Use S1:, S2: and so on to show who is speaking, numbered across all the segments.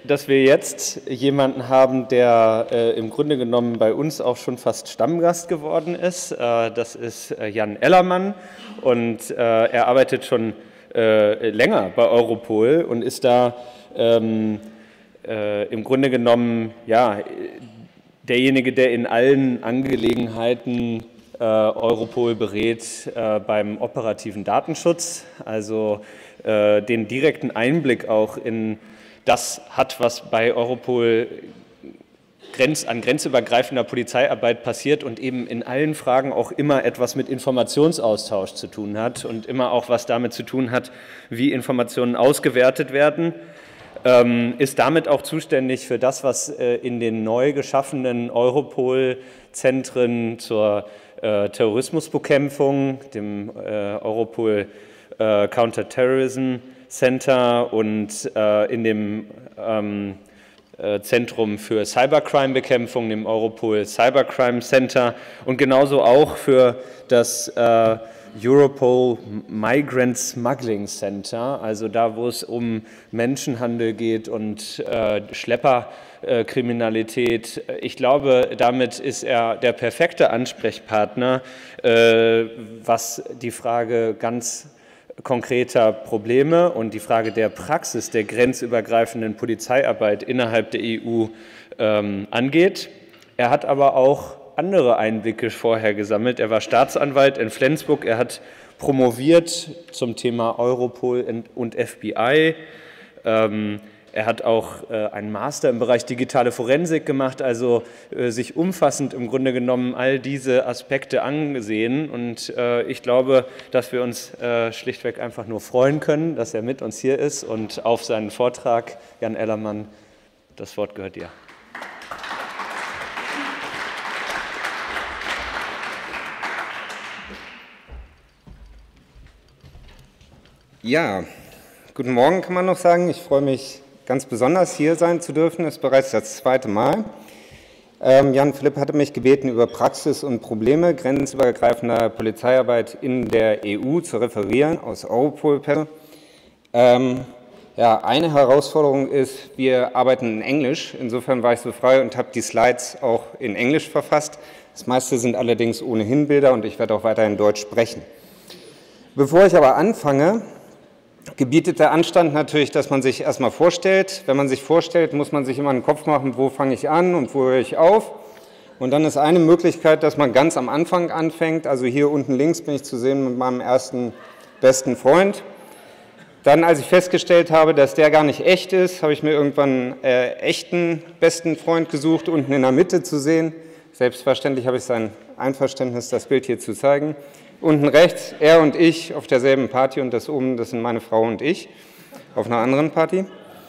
S1: dass wir jetzt jemanden haben, der im Grunde genommen bei uns auch schon fast Stammgast geworden ist. Das ist Jan Ellermann und er arbeitet schon länger bei Europol und ist da im Grunde genommen ja, derjenige, der in allen Angelegenheiten Europol berät beim operativen Datenschutz, also den direkten Einblick auch in das hat, was bei Europol an grenzübergreifender Polizeiarbeit passiert und eben in allen Fragen auch immer etwas mit Informationsaustausch zu tun hat und immer auch was damit zu tun hat, wie Informationen ausgewertet werden, ist damit auch zuständig für das, was in den neu geschaffenen Europol-Zentren zur Terrorismusbekämpfung, dem Europol Counterterrorism Center und in dem Zentrum für Cybercrime-Bekämpfung, dem Europol Cybercrime Center und genauso auch für das Europol Migrant Smuggling Center, also da, wo es um Menschenhandel geht und Schlepperkriminalität. Ich glaube, damit ist er der perfekte Ansprechpartner, was die Frage ganz konkreter Probleme und die Frage der Praxis der grenzübergreifenden Polizeiarbeit innerhalb der EU angeht. Er hat aber auch andere Einblicke vorher gesammelt. Er war Staatsanwalt in Flensburg, er hat promoviert zum Thema Europol und FBI. Er hat auch einen Master im Bereich digitale Forensik gemacht, also sich umfassend im Grunde genommen all diese Aspekte angesehen. Und ich glaube, dass wir uns schlichtweg einfach nur freuen können, dass er mit uns hier ist und auf seinen Vortrag. Jan Ellermann, das Wort gehört dir.
S2: Ja, guten Morgen kann man noch sagen. Ich freue mich ganz besonders, hier sein zu dürfen. Das ist bereits das zweite Mal. Jan Philipp hatte mich gebeten, über Praxis und Probleme grenzübergreifender Polizeiarbeit in der EU zu referieren, aus Europol. Ja, eine Herausforderung ist, wir arbeiten in Englisch. Insofern war ich so frei und habe die Slides auch in Englisch verfasst. Das meiste sind allerdings ohnehin Bilder und ich werde auch weiterhin Deutsch sprechen. Bevor ich aber anfange, gebietet der Anstand natürlich, dass man sich erstmal vorstellt. Wenn man sich vorstellt, muss man sich immer einen Kopf machen, wo fange ich an und wo höre ich auf. Und dann ist eine Möglichkeit, dass man ganz am Anfang anfängt. Also hier unten links bin ich zu sehen mit meinem ersten besten Freund. Dann, als ich festgestellt habe, dass der gar nicht echt ist, habe ich mir irgendwann einen echten besten Freund gesucht, unten in der Mitte zu sehen. Selbstverständlich habe ich sein Einverständnis, das Bild hier zu zeigen. Unten rechts, er und ich auf derselben Party und das oben, das sind meine Frau und ich auf einer anderen Party.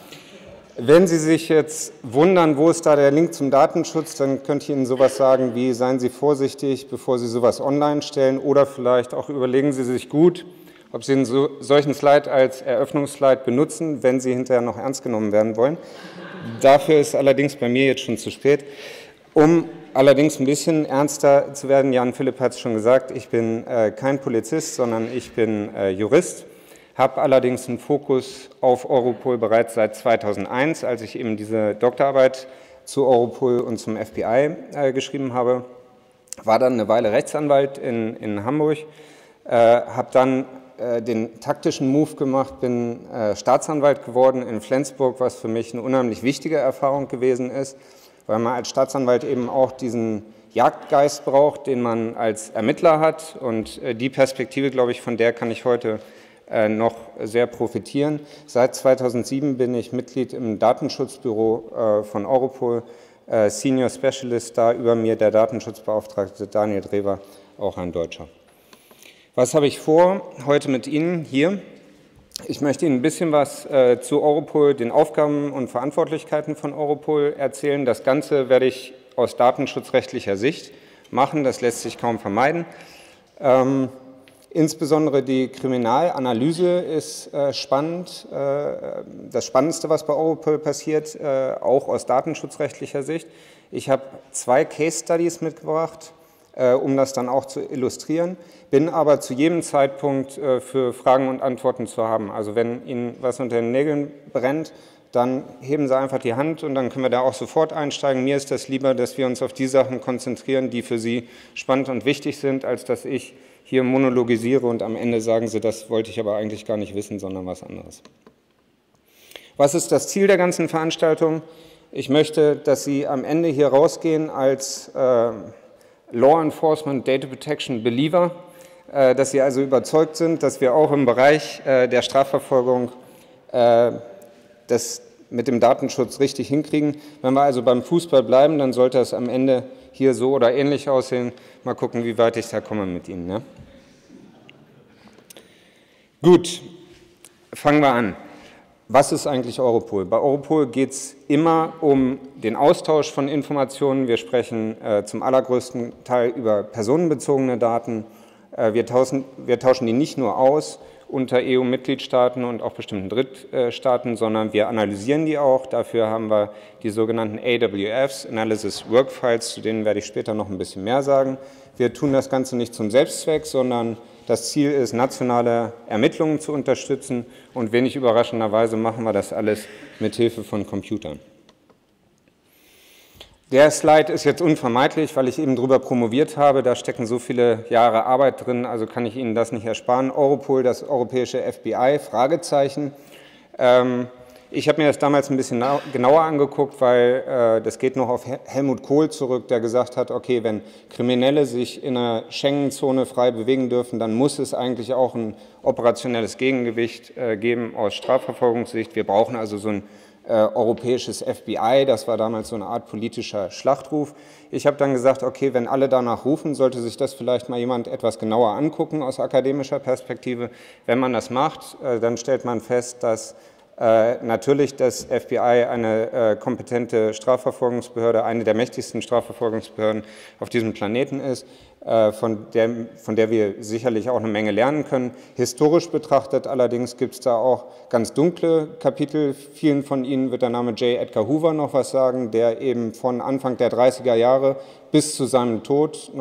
S2: Wenn Sie sich jetzt wundern, wo ist da der Link zum Datenschutz, dann könnte ich Ihnen sowas sagen wie, seien Sie vorsichtig, bevor Sie sowas online stellen oder vielleicht auch überlegen Sie sich gut, ob Sie einen solchen Slide als Eröffnungsslide benutzen, wenn Sie hinterher noch ernst genommen werden wollen. Dafür ist allerdings bei mir jetzt schon zu spät. Um allerdings ein bisschen ernster zu werden, Jan Philipp hat es schon gesagt, ich bin kein Polizist, sondern ich bin Jurist, habe allerdings einen Fokus auf Europol bereits seit 2001, als ich eben diese Doktorarbeit zu Europol und zum FBI geschrieben habe, war dann eine Weile Rechtsanwalt in Hamburg, habe dann den taktischen Move gemacht, bin Staatsanwalt geworden in Flensburg, was für mich eine unheimlich wichtige Erfahrung gewesen ist, weil man als Staatsanwalt eben auch diesen Jagdgeist braucht, den man als Ermittler hat. Und die Perspektive, glaube ich, von der kann ich heute noch sehr profitieren. Seit 2007 bin ich Mitglied im Datenschutzbüro von Europol, Senior Specialist, da über mir der Datenschutzbeauftragte Daniel Drewer, auch ein Deutscher. Was habe ich vor heute mit Ihnen hier? Ich möchte Ihnen ein bisschen was zu Europol, den Aufgaben und Verantwortlichkeiten von Europol erzählen. Das Ganze werde ich aus datenschutzrechtlicher Sicht machen, das lässt sich kaum vermeiden. Insbesondere die Kriminalanalyse ist spannend, das Spannendste, was bei Europol passiert, auch aus datenschutzrechtlicher Sicht. Ich habe 2 Case Studies mitgebracht, um das dann auch zu illustrieren, bin aber zu jedem Zeitpunkt für Fragen und Antworten zu haben. Also wenn Ihnen was unter den Nägeln brennt, dann heben Sie einfach die Hand und dann können wir da auch sofort einsteigen. Mir ist das lieber, dass wir uns auf die Sachen konzentrieren, die für Sie spannend und wichtig sind, als dass ich hier monologisiere und am Ende sagen Sie, das wollte ich aber eigentlich gar nicht wissen, sondern was anderes. Was ist das Ziel der ganzen Veranstaltung? Ich möchte, dass Sie am Ende hier rausgehen als Law Enforcement Data Protection Believer, dass Sie also überzeugt sind, dass wir auch im Bereich der Strafverfolgung das mit dem Datenschutz richtig hinkriegen. Wenn wir also beim Fußball bleiben, dann sollte es am Ende hier so oder ähnlich aussehen. Mal gucken, wie weit ich da komme mit Ihnen. Ne? Gut, fangen wir an. Was ist eigentlich Europol? Bei Europol geht es immer um den Austausch von Informationen. Wir sprechen zum allergrößten Teil über personenbezogene Daten. Wir tauschen die nicht nur aus unter EU-Mitgliedstaaten und auch bestimmten Drittstaaten, sondern wir analysieren die auch. Dafür haben wir die sogenannten AWFs, Analysis Workfiles, zu denen werde ich später noch ein bisschen mehr sagen. Wir tun das Ganze nicht zum Selbstzweck, sondern das Ziel ist, nationale Ermittlungen zu unterstützen und wenig überraschenderweise machen wir das alles mit Hilfe von Computern. Der Slide ist jetzt unvermeidlich, weil ich eben darüber promoviert habe. Da stecken so viele Jahre Arbeit drin, also kann ich Ihnen das nicht ersparen. Europol, das europäische FBI, Fragezeichen. Ich habe mir das damals ein bisschen genauer angeguckt, weil das geht noch auf Helmut Kohl zurück, der gesagt hat, okay, wenn Kriminelle sich in einer Schengen-Zone frei bewegen dürfen, dann muss es eigentlich auch ein operationelles Gegengewicht geben aus Strafverfolgungssicht. Wir brauchen also so ein europäisches FBI, das war damals so eine Art politischer Schlachtruf. Ich habe dann gesagt, okay, wenn alle danach rufen, sollte sich das vielleicht mal jemand etwas genauer angucken aus akademischer Perspektive. Wenn man das macht, dann stellt man fest, dass natürlich das FBI eine kompetente Strafverfolgungsbehörde, eine der mächtigsten Strafverfolgungsbehörden auf diesem Planeten ist, von der wir sicherlich auch eine Menge lernen können. Historisch betrachtet allerdings gibt es da auch ganz dunkle Kapitel. Vielen von Ihnen wird der Name J. Edgar Hoover noch was sagen, der eben von Anfang der 30er Jahre bis zu seinem Tod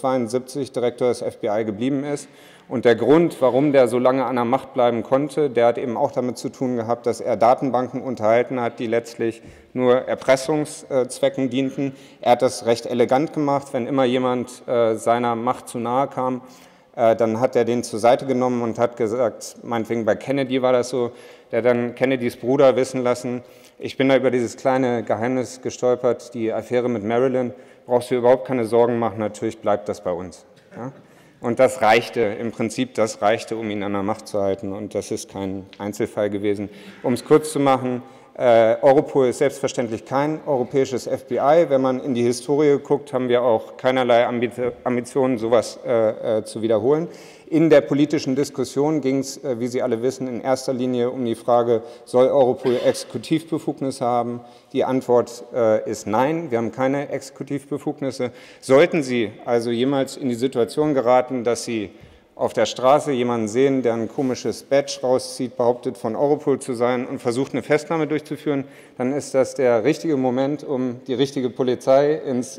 S2: 1972 Direktor des FBI geblieben ist. Und der Grund, warum der so lange an der Macht bleiben konnte, der hat eben auch damit zu tun gehabt, dass er Datenbanken unterhalten hat, die letztlich nur Erpressungszwecken dienten. Er hat das recht elegant gemacht. Wenn immer jemand seiner Macht zu nahe kam, dann hat er den zur Seite genommen und hat gesagt, meinetwegen bei Kennedy war das so, der hat dann Kennedys Bruder wissen lassen, ich bin da über dieses kleine Geheimnis gestolpert, die Affäre mit Marilyn, brauchst du überhaupt keine Sorgen machen, natürlich bleibt das bei uns. Ja? Und das reichte, im Prinzip, das reichte, um ihn an der Macht zu halten. Und das ist kein Einzelfall gewesen. Um es kurz zu machen, Europol ist selbstverständlich kein europäisches FBI. Wenn man in die Historie guckt, haben wir auch keinerlei Ambitionen, sowas zu wiederholen. In der politischen Diskussion ging es, wie Sie alle wissen, in erster Linie um die Frage, soll Europol Exekutivbefugnisse haben? Die Antwort ist nein, wir haben keine Exekutivbefugnisse. Sollten Sie also jemals in die Situation geraten, dass Sie auf der Straße jemanden sehen, der ein komisches Badge rauszieht, behauptet von Europol zu sein und versucht eine Festnahme durchzuführen, dann ist das der richtige Moment, um die richtige Polizei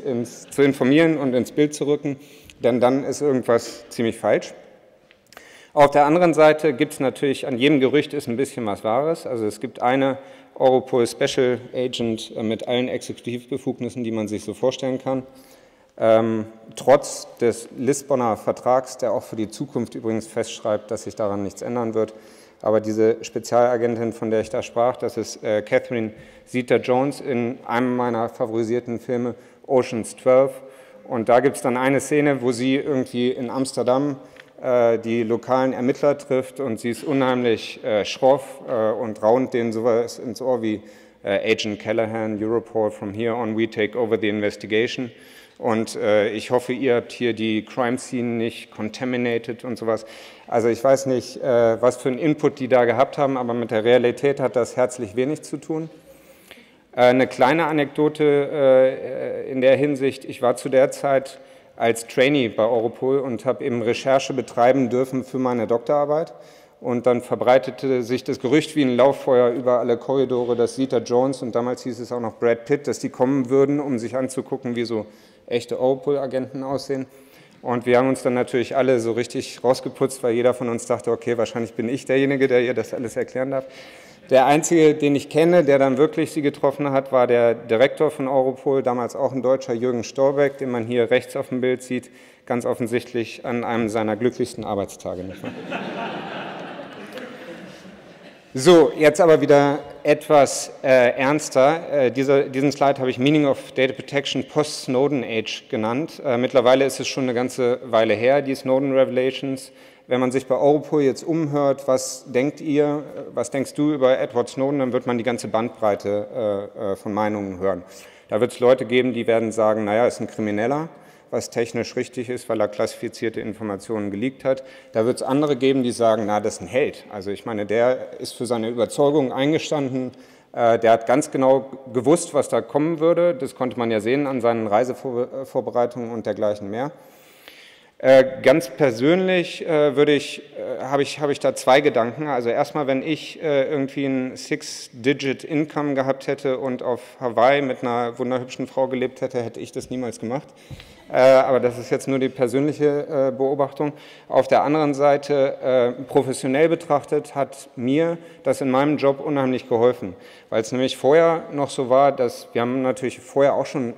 S2: zu informieren und ins Bild zu rücken, denn dann ist irgendwas ziemlich falsch. Auf der anderen Seite gibt es natürlich, an jedem Gerücht ist ein bisschen was Wahres. Also es gibt eine Europol Special Agent mit allen Exekutivbefugnissen, die man sich so vorstellen kann. Trotz des Lissabonner Vertrags, der auch für die Zukunft übrigens festschreibt, dass sich daran nichts ändern wird. Aber diese Spezialagentin, von der ich da sprach, das ist Catherine Zeta-Jones in einem meiner favorisierten Filme, Ocean's 12. Und da gibt es dann eine Szene, wo sie irgendwie in Amsterdam die lokalen Ermittler trifft und sie ist unheimlich schroff und raunt denen sowas ins Ohr wie Agent Callahan, Europol, from here on we take over the investigation. Und ich hoffe, ihr habt hier die Crime Scene nicht contaminated und sowas. Also ich weiß nicht, was für einen Input die da gehabt haben, aber mit der Realität hat das herzlich wenig zu tun. Eine kleine Anekdote in der Hinsicht, ich war zu der Zeit als Trainee bei Europol und habe eben Recherche betreiben dürfen für meine Doktorarbeit. Und dann verbreitete sich das Gerücht wie ein Lauffeuer über alle Korridore, dass Zeta-Jones und damals hieß es auch noch Brad Pitt, dass die kommen würden, um sich anzugucken, wie so echte Europol-Agenten aussehen. Und wir haben uns dann natürlich alle so richtig rausgeputzt, weil jeder von uns dachte, okay, wahrscheinlich bin ich derjenige, der ihr das alles erklären darf. Der einzige, den ich kenne, der dann wirklich sie getroffen hat, war der Direktor von Europol, damals auch ein Deutscher, Jürgen Storbeck, den man hier rechts auf dem Bild sieht, ganz offensichtlich an einem seiner glücklichsten Arbeitstage. Nicht wahr? So, jetzt aber wieder etwas ernster. Diesen Slide habe ich Meaning of Data Protection Post-Snowden Age genannt. Mittlerweile ist es schon eine ganze Weile her, die Snowden Revelations. Wenn man sich bei Europol jetzt umhört, was denkst du über Edward Snowden, dann wird man die ganze Bandbreite von Meinungen hören. Da wird es Leute geben, die werden sagen, naja, ist ein Krimineller, was technisch richtig ist, weil er klassifizierte Informationen geleakt hat. Da wird es andere geben, die sagen, na, das ist ein Held. Also ich meine, der ist für seine Überzeugung eingestanden, der hat ganz genau gewusst, was da kommen würde. Das konnte man ja sehen an seinen Reisevorbereitungen und dergleichen mehr. Ganz persönlich habe ich da zwei Gedanken. Also erstmal, wenn ich irgendwie ein Six-Digit-Income gehabt hätte und auf Hawaii mit einer wunderhübschen Frau gelebt hätte, hätte ich das niemals gemacht. Aber das ist jetzt nur die persönliche Beobachtung. Auf der anderen Seite, professionell betrachtet, hat mir das in meinem Job unheimlich geholfen, weil es nämlich vorher noch so war, dass wir haben natürlich vorher auch schon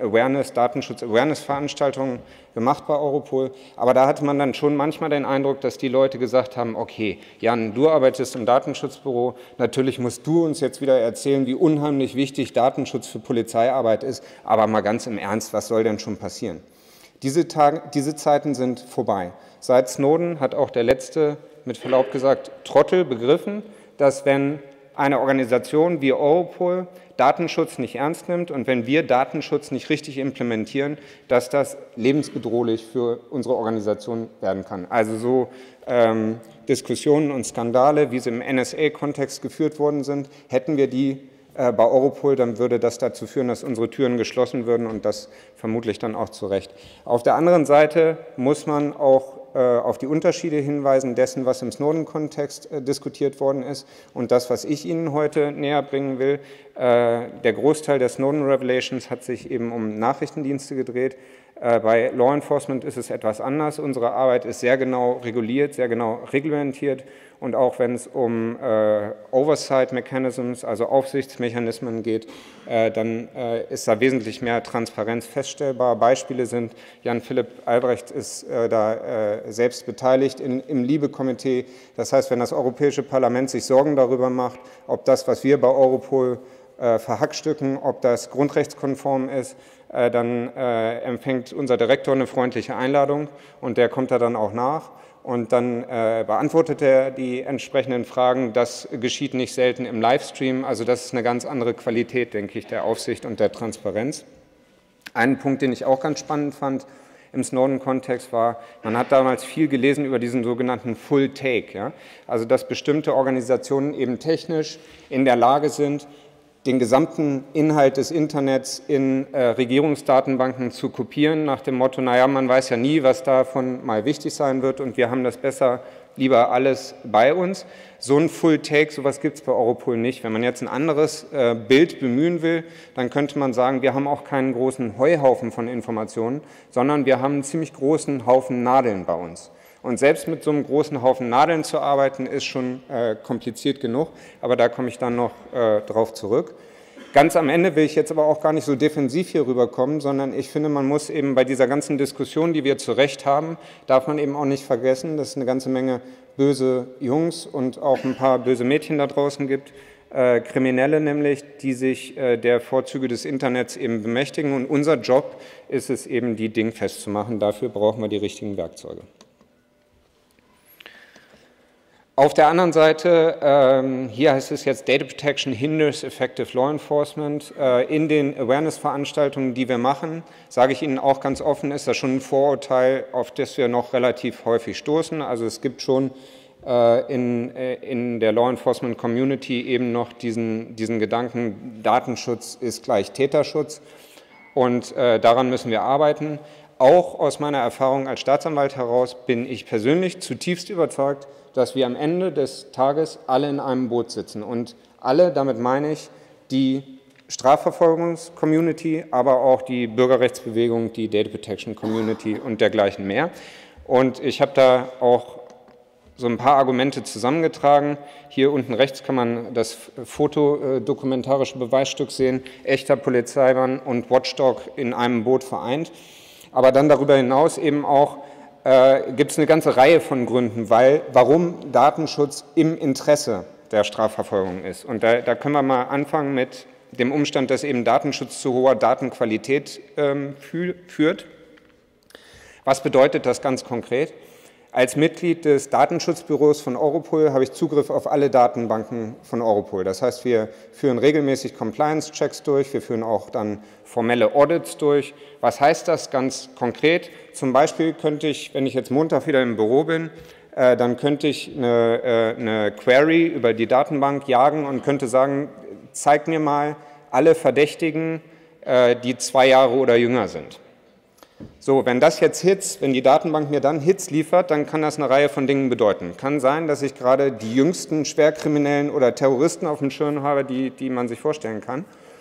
S2: Datenschutz-Awareness-Veranstaltungen gemacht bei Europol, aber da hatte man dann schon manchmal den Eindruck, dass die Leute gesagt haben, okay, Jan, du arbeitest im Datenschutzbüro, natürlich musst du uns jetzt wieder erzählen, wie unheimlich wichtig Datenschutz für Polizeiarbeit ist, aber mal ganz im Ernst, was soll denn schon passieren? Diese Zeiten sind vorbei. Seit Snowden hat auch der letzte, mit Verlaub gesagt, Trottel begriffen, dass wenn eine Organisation wie Europol Datenschutz nicht ernst nimmt und wenn wir Datenschutz nicht richtig implementieren, dass das lebensbedrohlich für unsere Organisation werden kann. Also so Diskussionen und Skandale, wie sie im NSA-Kontext geführt worden sind, hätten wir die bei Europol, dann würde das dazu führen, dass unsere Türen geschlossen würden und das vermutlich dann auch zu Recht. Auf der anderen Seite muss man auch auf die Unterschiede hinweisen dessen, was im Snowden-Kontext diskutiert worden ist und das, was ich Ihnen heute näher bringen will. Der Großteil der Snowden-Revelations hat sich eben um Nachrichtendienste gedreht. Bei Law Enforcement ist es etwas anders. Unsere Arbeit ist sehr genau reguliert, sehr genau reglementiert und auch wenn es um Oversight Mechanisms, also Aufsichtsmechanismen geht, dann ist da wesentlich mehr Transparenz feststellbar. Beispiele sind, Jan-Philipp Albrecht ist da selbst beteiligt im LIBE-Komitee. Das heißt, wenn das Europäische Parlament sich Sorgen darüber macht, ob das, was wir bei Europol verhackstücken, ob das grundrechtskonform ist, dann empfängt unser Direktor eine freundliche Einladung und der kommt da dann auch nach und dann beantwortet er die entsprechenden Fragen. Das geschieht nicht selten im Livestream, also das ist eine ganz andere Qualität, denke ich, der Aufsicht und der Transparenz. Einen Punkt, den ich auch ganz spannend fand im Snowden-Kontext war, man hat damals viel gelesen über diesen sogenannten Full Take, ja? Also dass bestimmte Organisationen eben technisch in der Lage sind, den gesamten Inhalt des Internets in Regierungsdatenbanken zu kopieren, nach dem Motto, naja, man weiß ja nie, was davon mal wichtig sein wird und wir haben das besser lieber alles bei uns. So ein Full Take, sowas gibt es bei Europol nicht. Wenn man jetzt ein anderes Bild bemühen will, dann könnte man sagen, wir haben auch keinen großen Heuhaufen von Informationen, sondern wir haben einen ziemlich großen Haufen Nadeln bei uns. Und selbst mit so einem großen Haufen Nadeln zu arbeiten, ist schon kompliziert genug, aber da komme ich dann noch drauf zurück. Ganz am Ende will ich jetzt aber auch gar nicht so defensiv hier rüberkommen, sondern ich finde, man muss eben bei dieser ganzen Diskussion, die wir zu Recht haben, darf man eben auch nicht vergessen, dass es eine ganze Menge böse Jungs und auch ein paar böse Mädchen da draußen gibt, Kriminelle nämlich, die sich der Vorzüge des Internets eben bemächtigen. Und unser Job ist es eben, die dingfest zu machen. Dafür brauchen wir die richtigen Werkzeuge. Auf der anderen Seite, hier heißt es jetzt, Data Protection hinders effective law enforcement. In den Awareness-Veranstaltungen, die wir machen, sage ich Ihnen auch ganz offen, ist das schon ein Vorurteil, auf das wir noch relativ häufig stoßen. Also es gibt schon in der Law Enforcement Community eben noch diesen Gedanken, Datenschutz ist gleich Täterschutz und daran müssen wir arbeiten. Auch aus meiner Erfahrung als Staatsanwalt heraus bin ich persönlich zutiefst überzeugt, dass wir am Ende des Tages alle in einem Boot sitzen. Und alle, damit meine ich die Strafverfolgungs-Community, aber auch die Bürgerrechtsbewegung, die Data Protection Community und dergleichen mehr. Und ich habe da auch so ein paar Argumente zusammengetragen. Hier unten rechts kann man das fotodokumentarische Beweisstück sehen, echter Polizeimann und Watchdog in einem Boot vereint. Aber dann darüber hinaus eben auch gibt es eine ganze Reihe von Gründen, warum Datenschutz im Interesse der Strafverfolgung ist. Und da können wir mal anfangen mit dem Umstand, dass eben Datenschutz zu hoher Datenqualität führt. Was bedeutet das ganz konkret? Als Mitglied des Datenschutzbüros von Europol habe ich Zugriff auf alle Datenbanken von Europol. Das heißt, wir führen regelmäßig Compliance-Checks durch, wir führen auch dann formelle Audits durch. Was heißt das ganz konkret? Zum Beispiel könnte ich, wenn ich jetzt Montag wieder im Büro bin, dann könnte ich eine Query über die Datenbank jagen und könnte sagen, zeig mir mal alle Verdächtigen, die 2 Jahre oder jünger sind. So, wenn die Datenbank mir dann Hits liefert, dann kann das eine Reihe von Dingen bedeuten. Kann sein, dass ich gerade die jüngsten Schwerkriminellen oder Terroristen auf dem Schirm habe, die man sich vorstellen kann.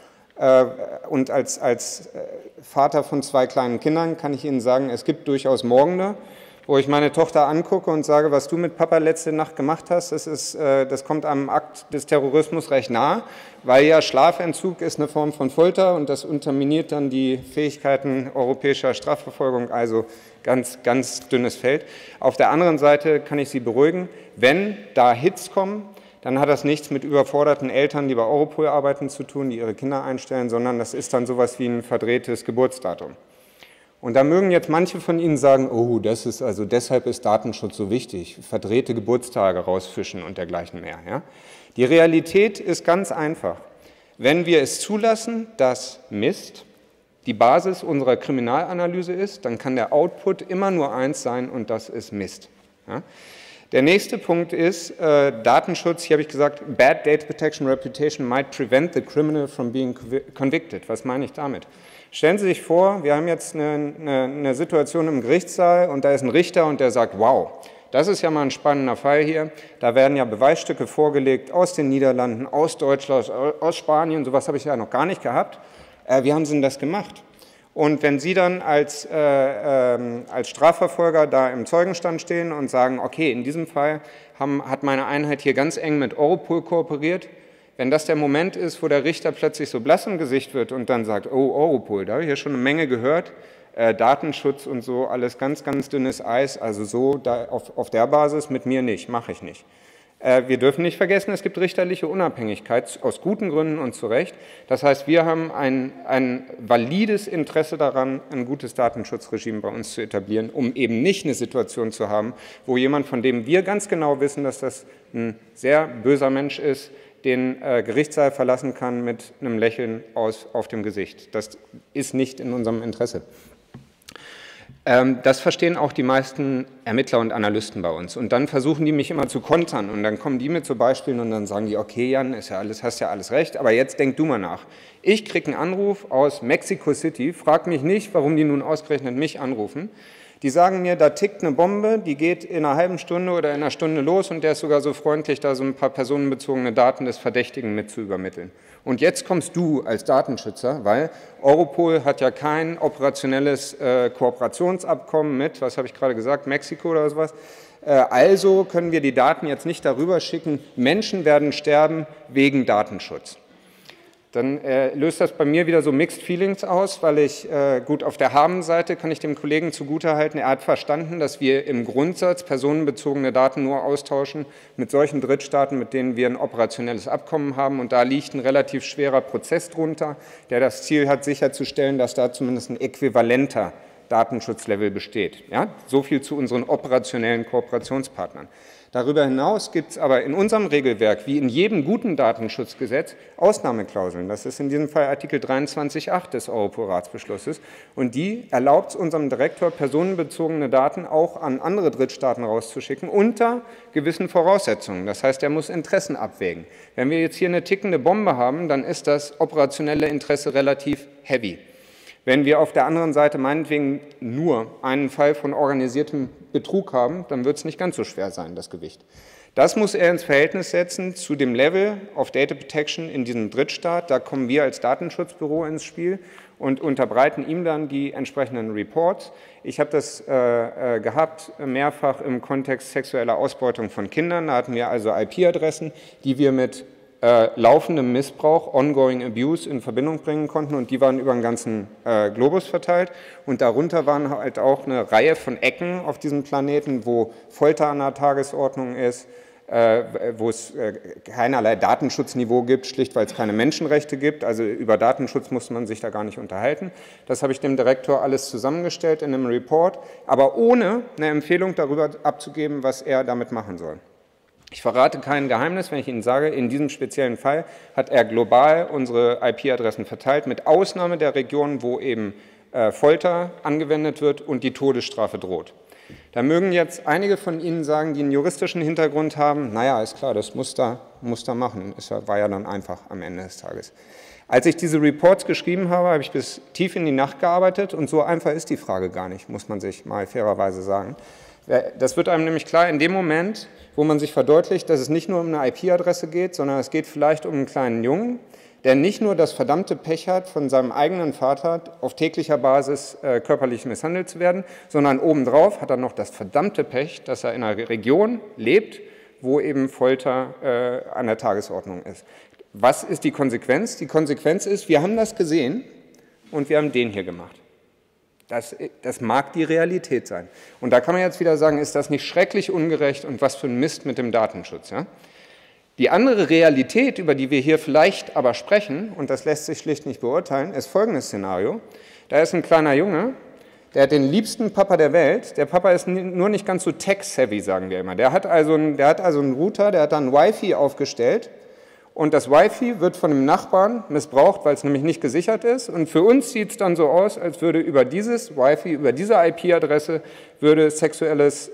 S2: Und als Vater von 2 kleinen Kindern kann ich Ihnen sagen, es gibt durchaus Morgende, wo ich meine Tochter angucke und sage, was du mit Papa letzte Nacht gemacht hast, das kommt einem Akt des Terrorismus recht nah, weil ja Schlafentzug ist eine Form von Folter und das unterminiert dann die Fähigkeiten europäischer Strafverfolgung, also ganz, ganz dünnes Feld. Auf der anderen Seite kann ich Sie beruhigen, wenn da Hits kommen, dann hat das nichts mit überforderten Eltern, die bei Europol arbeiten, zu tun, die ihre Kinder einstellen, sondern das ist dann sowas wie ein verdrehtes Geburtsdatum. Und da mögen jetzt manche von Ihnen sagen, oh, deshalb ist Datenschutz so wichtig, verdrehte Geburtstage rausfischen und dergleichen mehr. Ja? Die Realität ist ganz einfach. Wenn wir es zulassen, dass Mist die Basis unserer Kriminalanalyse ist, dann kann der Output immer nur eins sein und das ist Mist. Ja? Der nächste Punkt ist Datenschutz. Hier habe ich gesagt, bad data protection reputation might prevent the criminal from being convicted. Was meine ich damit? Stellen Sie sich vor, wir haben jetzt eine Situation im Gerichtssaal und da ist ein Richter und der sagt, wow, das ist ja mal ein spannender Fall hier. Da werden ja Beweisstücke vorgelegt aus den Niederlanden, aus Deutschland, aus Spanien, sowas habe ich ja noch gar nicht gehabt. Wie haben Sie denn das gemacht? Und wenn Sie dann als Strafverfolger da im Zeugenstand stehen und sagen, okay, in diesem Fall hat meine Einheit hier ganz eng mit Europol kooperiert, wenn das der Moment ist, wo der Richter plötzlich so blass im Gesicht wird und dann sagt, oh, Europol, da habe ich ja schon eine Menge gehört, Datenschutz und so, alles ganz, ganz dünnes Eis, also so auf der Basis mit mir nicht, mache ich nicht. Wir dürfen nicht vergessen, es gibt richterliche Unabhängigkeit, aus guten Gründen und zu Recht. Das heißt, wir haben ein valides Interesse daran, ein gutes Datenschutzregime bei uns zu etablieren, um eben nicht eine Situation zu haben, wo jemand, von dem wir ganz genau wissen, dass das ein sehr böser Mensch ist, den Gerichtssaal verlassen kann mit einem Lächeln auf dem Gesicht. Das ist nicht in unserem Interesse. Das verstehen auch die meisten Ermittler und Analysten bei uns. Und dann versuchen die mich immer zu kontern und dann kommen die mit so Beispielen und dann sagen die, okay Jan, hast ja alles recht, aber jetzt denk du mal nach. Ich kriege einen Anruf aus Mexico City, frag mich nicht, warum die nun ausgerechnet mich anrufen. Die sagen mir, da tickt eine Bombe, die geht in einer halben Stunde oder in einer Stunde los und der ist sogar so freundlich, da so ein paar personenbezogene Daten des Verdächtigen mit zu übermitteln. Und jetzt kommst du als Datenschützer, weil Europol hat ja kein operationelles Kooperationsabkommen mit, was habe ich gerade gesagt, Mexiko oder sowas. Also können wir die Daten jetzt nicht darüber schicken, Menschen werden sterben wegen Datenschutz. Dann löst das bei mir wieder so Mixed Feelings aus, weil ich, gut, auf der Habenseite kann ich dem Kollegen zugutehalten, er hat verstanden, dass wir im Grundsatz personenbezogene Daten nur austauschen mit solchen Drittstaaten, mit denen wir ein operationelles Abkommen haben. Und da liegt ein relativ schwerer Prozess drunter, der das Ziel hat, sicherzustellen, dass da zumindest ein äquivalenter Datenschutzlevel besteht. Ja? So viel zu unseren operationellen Kooperationspartnern. Darüber hinaus gibt es aber in unserem Regelwerk, wie in jedem guten Datenschutzgesetz, Ausnahmeklauseln. Das ist in diesem Fall Artikel 23.8 des Europol-Ratsbeschlusses. Und die erlaubt es unserem Direktor, personenbezogene Daten auch an andere Drittstaaten rauszuschicken, unter gewissen Voraussetzungen. Das heißt, er muss Interessen abwägen. Wenn wir jetzt hier eine tickende Bombe haben, dann ist das operationelle Interesse relativ heavy. Wenn wir auf der anderen Seite meinetwegen nur einen Fall von organisiertem Betrug haben, dann wird es nicht ganz so schwer sein, das Gewicht. Das muss er ins Verhältnis setzen zu dem Level of Data Protection in diesem Drittstaat. Da kommen wir als Datenschutzbüro ins Spiel und unterbreiten ihm dann die entsprechenden Reports. Ich habe das gehabt mehrfach im Kontext sexueller Ausbeutung von Kindern. Da hatten wir also IP-Adressen, die wir mit laufendem Missbrauch, ongoing abuse in Verbindung bringen konnten, und die waren über den ganzen Globus verteilt, und darunter waren halt auch eine Reihe von Ecken auf diesem Planeten, wo Folter an der Tagesordnung ist, wo es keinerlei Datenschutzniveau gibt, schlicht weil es keine Menschenrechte gibt. Also über Datenschutz muss man sich da gar nicht unterhalten. Das habe ich dem Direktor alles zusammengestellt in einem Report, aber ohne eine Empfehlung darüber abzugeben, was er damit machen soll. Ich verrate kein Geheimnis, wenn ich Ihnen sage, in diesem speziellen Fall hat er global unsere IP-Adressen verteilt, mit Ausnahme der Regionen, wo eben Folter angewendet wird und die Todesstrafe droht. Da mögen jetzt einige von Ihnen sagen, die einen juristischen Hintergrund haben, naja, ist klar, das muss da machen. Das war ja dann einfach am Ende des Tages. Als ich diese Reports geschrieben habe, habe ich bis tief in die Nacht gearbeitet, und so einfach ist die Frage gar nicht, muss man sich mal fairerweise sagen. Das wird einem nämlich klar in dem Moment, wo man sich verdeutlicht, dass es nicht nur um eine IP-Adresse geht, sondern es geht vielleicht um einen kleinen Jungen, der nicht nur das verdammte Pech hat, von seinem eigenen Vater auf täglicher Basis körperlich misshandelt zu werden, sondern obendrauf hat er noch das verdammte Pech, dass er in einer Region lebt, wo eben Folter an der Tagesordnung ist. Was ist die Konsequenz? Die Konsequenz ist, wir haben das gesehen und wir haben den hier gemacht. Das mag die Realität sein. Und da kann man jetzt wieder sagen, ist das nicht schrecklich ungerecht und was für ein Mist mit dem Datenschutz? Ja? Die andere Realität, über die wir hier vielleicht aber sprechen, und das lässt sich schlicht nicht beurteilen, ist folgendes Szenario. Da ist ein kleiner Junge, der hat den liebsten Papa der Welt. Der Papa ist nur nicht ganz so tech-savvy, sagen wir immer. Der hat also einen Router, der hat dann Wi-Fi aufgestellt. Und das Wi-Fi wird von dem Nachbarn missbraucht, weil es nämlich nicht gesichert ist. Und für uns sieht es dann so aus, als würde über dieses Wi-Fi, über diese IP-Adresse, würde sexuelles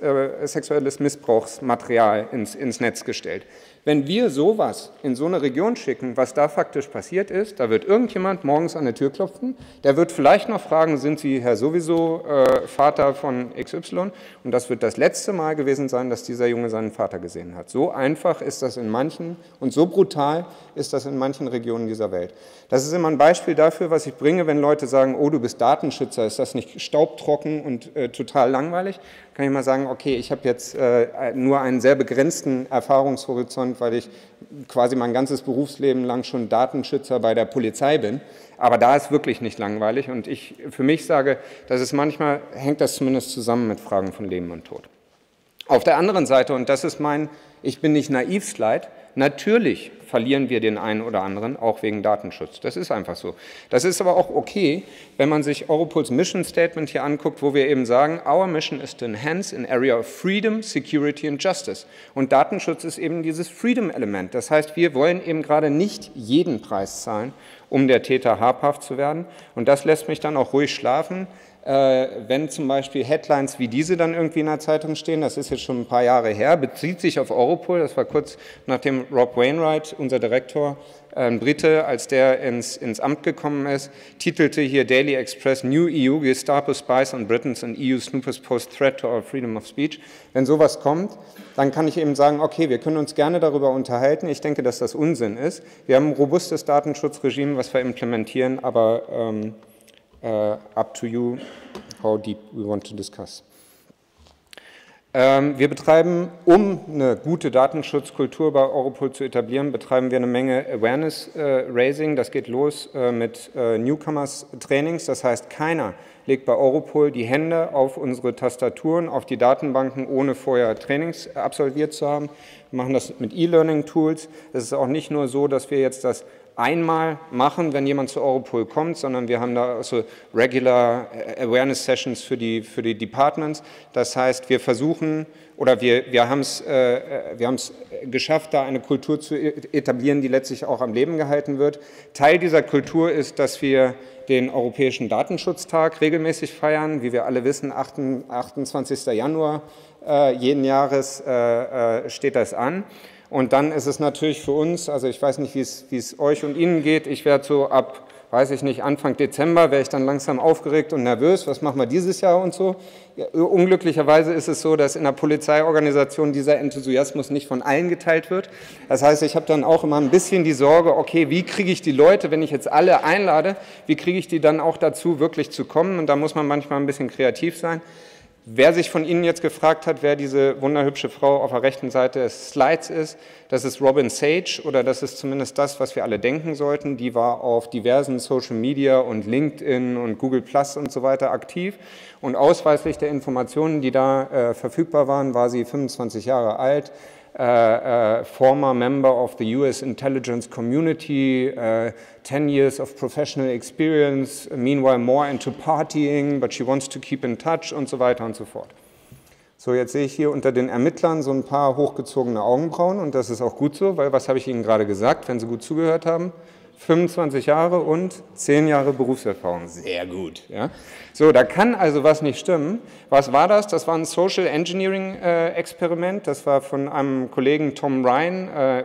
S2: Missbrauchsmaterial ins Netz gestellt. Wenn wir sowas in so eine Region schicken, was da faktisch passiert ist, da wird irgendjemand morgens an der Tür klopfen, der wird vielleicht noch fragen, sind Sie Herr sowieso Vater von XY? Und das wird das letzte Mal gewesen sein, dass dieser Junge seinen Vater gesehen hat. So einfach ist das in manchen und so brutal ist das in manchen Regionen dieser Welt. Das ist immer ein Beispiel dafür, was ich bringe, wenn Leute sagen, oh, du bist Datenschützer, ist das nicht staubtrocken und total langweilig? Kann ich mal sagen, okay, ich habe jetzt nur einen sehr begrenzten Erfahrungshorizont, weil ich quasi mein ganzes Berufsleben lang schon Datenschützer bei der Polizei bin. Aber da ist wirklich nicht langweilig, und ich für mich sage, dass es manchmal hängt das zumindest zusammen mit Fragen von Leben und Tod. Auf der anderen Seite, und das ist mein Ich bin nicht naiv Slide, natürlich verlieren wir den einen oder anderen, auch wegen Datenschutz. Das ist einfach so. Das ist aber auch okay, wenn man sich Europols Mission Statement hier anguckt, wo wir eben sagen, our mission is to enhance an area of freedom, security and justice. Und Datenschutz ist eben dieses Freedom-Element. Das heißt, wir wollen eben gerade nicht jeden Preis zahlen, um der Täter habhaft zu werden. Und das lässt mich dann auch ruhig schlafen, wenn zum Beispiel Headlines wie diese dann irgendwie in der Zeitung stehen. Das ist jetzt schon ein paar Jahre her, bezieht sich auf Europol. Das war kurz nachdem Rob Wainwright, unser Direktor, ein Brite, als der ins Amt gekommen ist, titelte hier Daily Express, New EU Gestapo Spies on Britons and EU Snoopers pose threat to our freedom of speech. Wenn sowas kommt, dann kann ich eben sagen, okay, wir können uns gerne darüber unterhalten. Ich denke, dass das Unsinn ist. Wir haben ein robustes Datenschutzregime, was wir implementieren, aber up to you, how deep we want to discuss. Wir betreiben, um eine gute Datenschutzkultur bei Europol zu etablieren, betreiben wir eine Menge Awareness-Raising. Das geht los mit Newcomers-Trainings. Das heißt, keiner legt bei Europol die Hände auf unsere Tastaturen, auf die Datenbanken, ohne vorher Trainings absolviert zu haben. Wir machen das mit E-Learning-Tools. Es ist auch nicht nur so, dass wir jetzt das einmal machen, wenn jemand zu Europol kommt, sondern wir haben da so Regular Awareness Sessions für die Departments. Das heißt, wir versuchen oder wir haben es geschafft, da eine Kultur zu etablieren, die letztlich auch am Leben gehalten wird. Teil dieser Kultur ist, dass wir den Europäischen Datenschutztag regelmäßig feiern. Wie wir alle wissen, 28. Januar jeden Jahres steht das an. Und dann ist es natürlich für uns, also ich weiß nicht, wie es euch und Ihnen geht, ich werde so ab weiß ich nicht, Anfang Dezember wäre ich dann langsam aufgeregt und nervös, was machen wir dieses Jahr und so. Ja, unglücklicherweise ist es so, dass in der Polizeiorganisation dieser Enthusiasmus nicht von allen geteilt wird. Das heißt, ich habe dann auch immer ein bisschen die Sorge, okay, wie kriege ich die Leute, wenn ich jetzt alle einlade, wie kriege ich die dann auch dazu, wirklich zu kommen? Und da muss man manchmal ein bisschen kreativ sein. Wer sich von Ihnen jetzt gefragt hat, wer diese wunderhübsche Frau auf der rechten Seite des Slides ist, das ist Robin Sage, oder das ist zumindest das, was wir alle denken sollten. Die war auf diversen Social Media und LinkedIn und Google Plus und so weiter aktiv. Und ausweislich der Informationen, die da verfügbar waren, war sie 25 Jahre alt, former member of the US Intelligence Community, 10 years of professional experience, meanwhile more into partying, but she wants to keep in touch und so weiter und so fort. So, jetzt sehe ich hier unter den Ermittlern so ein paar hochgezogene Augenbrauen und das ist auch gut so, weil was habe ich Ihnen gerade gesagt, wenn Sie gut zugehört haben? 25 Jahre und 10 Jahre Berufserfahrung. Sehr gut. Ja? So, da kann also was nicht stimmen. Was war das? Das war ein Social Engineering Experiment. Das war von einem Kollegen Tom Ryan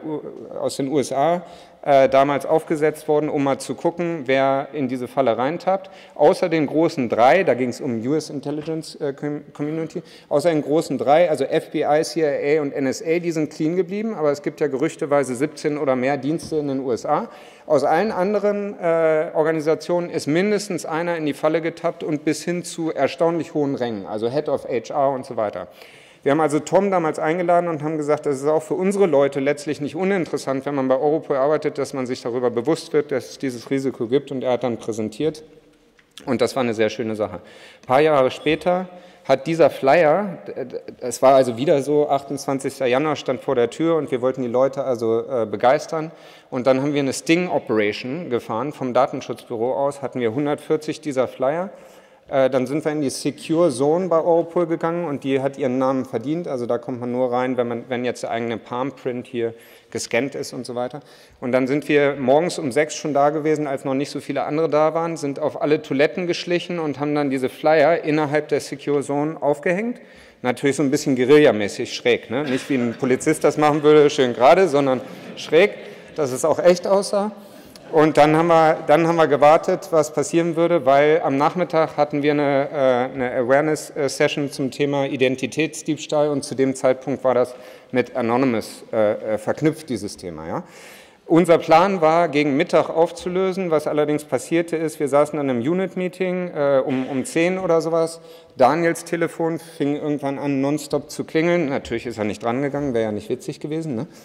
S2: aus den USA damals aufgesetzt worden, um mal zu gucken, wer in diese Falle reintappt. Außer den großen drei, da ging es um US Intelligence Community, außer den großen drei, also FBI, CIA und NSA, die sind clean geblieben, aber es gibt ja gerüchteweise 17 oder mehr Dienste in den USA. Aus allen anderen Organisationen ist mindestens einer in die Falle getappt und bis hin zu erstaunlich hohen Rängen, also Head of HR und so weiter. Wir haben also Tom damals eingeladen und haben gesagt, das ist auch für unsere Leute letztlich nicht uninteressant, wenn man bei Europol arbeitet, dass man sich darüber bewusst wird, dass es dieses Risiko gibt, und er hat dann präsentiert und das war eine sehr schöne Sache. Ein paar Jahre später hat dieser Flyer, es war also wieder so, 28. Januar stand vor der Tür und wir wollten die Leute also begeistern, und dann haben wir eine Sting Operation gefahren vom Datenschutzbüro aus, hatten wir 140 dieser Flyer. Dann sind wir in die Secure Zone bei Europol gegangen und die hat ihren Namen verdient. Also da kommt man nur rein, wenn jetzt der eigene Palm-Print hier gescannt ist und so weiter. Und dann sind wir morgens um 6 schon da gewesen, als noch nicht so viele andere da waren, sind auf alle Toiletten geschlichen und haben dann diese Flyer innerhalb der Secure Zone aufgehängt. Natürlich so ein bisschen guerillamäßig schräg, ne? Nicht wie ein Polizist das machen würde, schön gerade, sondern schräg, dass es auch echt aussah. Und dann haben wir gewartet, was passieren würde, weil am Nachmittag hatten wir eine Awareness-Session zum Thema Identitätsdiebstahl und zu dem Zeitpunkt war das mit Anonymous verknüpft, dieses Thema. Ja. Unser Plan war, gegen Mittag aufzulösen. Was allerdings passierte ist, wir saßen an einem Unit-Meeting um 10 oder sowas. Daniels Telefon fing irgendwann an, nonstop zu klingeln. Natürlich ist er nicht drangegangen, wäre ja nicht witzig gewesen, ne?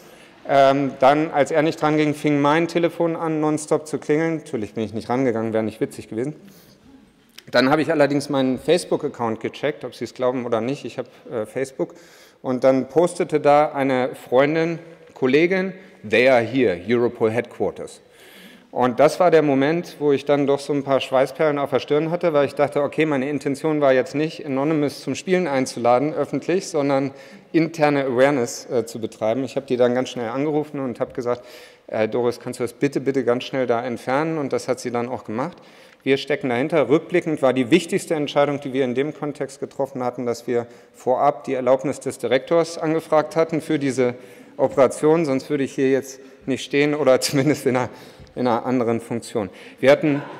S2: Dann, als er nicht ranging, fing mein Telefon an, nonstop zu klingeln. Natürlich bin ich nicht rangegangen, wäre nicht witzig gewesen. Dann habe ich allerdings meinen Facebook-Account gecheckt, ob Sie es glauben oder nicht. Ich habe Facebook. Und dann postete da eine Freundin, Kollegin, they are here, Europol Headquarters. Und das war der Moment, wo ich dann doch so ein paar Schweißperlen auf der Stirn hatte, weil ich dachte, okay, meine Intention war jetzt nicht, Anonymous zum Spielen einzuladen, öffentlich, sondern interne Awareness zu betreiben. Ich habe die dann ganz schnell angerufen und habe gesagt, Doris, kannst du das bitte ganz schnell da entfernen? Und das hat sie dann auch gemacht. Wir stecken dahinter. Rückblickend war die wichtigste Entscheidung, die wir in dem Kontext getroffen hatten, dass wir vorab die Erlaubnis des Direktors angefragt hatten für diese Operation, sonst würde ich hier jetzt nicht stehen oder zumindest in einer anderen Funktion. Wir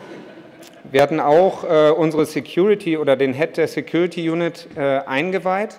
S2: hatten auch unsere Security oder den Head der Security Unit eingeweiht.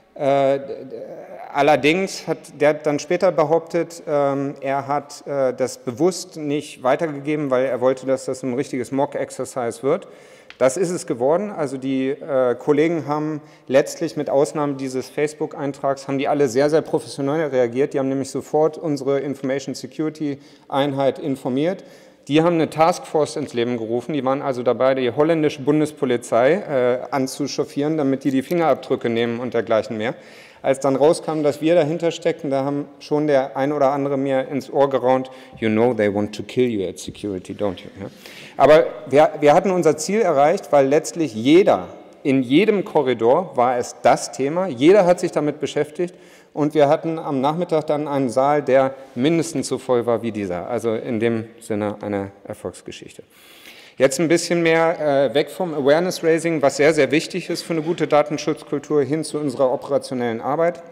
S2: Allerdings hat der dann später behauptet, er hat das bewusst nicht weitergegeben, weil er wollte, dass das ein richtiges Mock-Exercise wird. Das ist es geworden. Also die Kollegen haben letztlich mit Ausnahme dieses Facebook-Eintrags, haben die alle sehr, sehr professionell reagiert. Die haben nämlich sofort unsere Information Security Einheit informiert. Die haben eine Taskforce ins Leben gerufen. Die waren also dabei, die holländische Bundespolizei anzuchauffieren, damit die Fingerabdrücke nehmen und dergleichen mehr. Als dann rauskam, dass wir dahinter steckten, da haben schon der ein oder andere mir ins Ohr geraunt, you know they want to kill you at security, don't you? Ja. Aber wir hatten unser Ziel erreicht, weil letztlich jeder, in jedem Korridor war es das Thema, jeder hat sich damit beschäftigt und wir hatten am Nachmittag dann einen Saal, der mindestens so voll war wie dieser. Also in dem Sinne eine Erfolgsgeschichte. Jetzt ein bisschen mehr weg vom Awareness-Raising, was sehr, sehr wichtig ist für eine gute Datenschutzkultur, hin zu unserer operationellen Arbeit.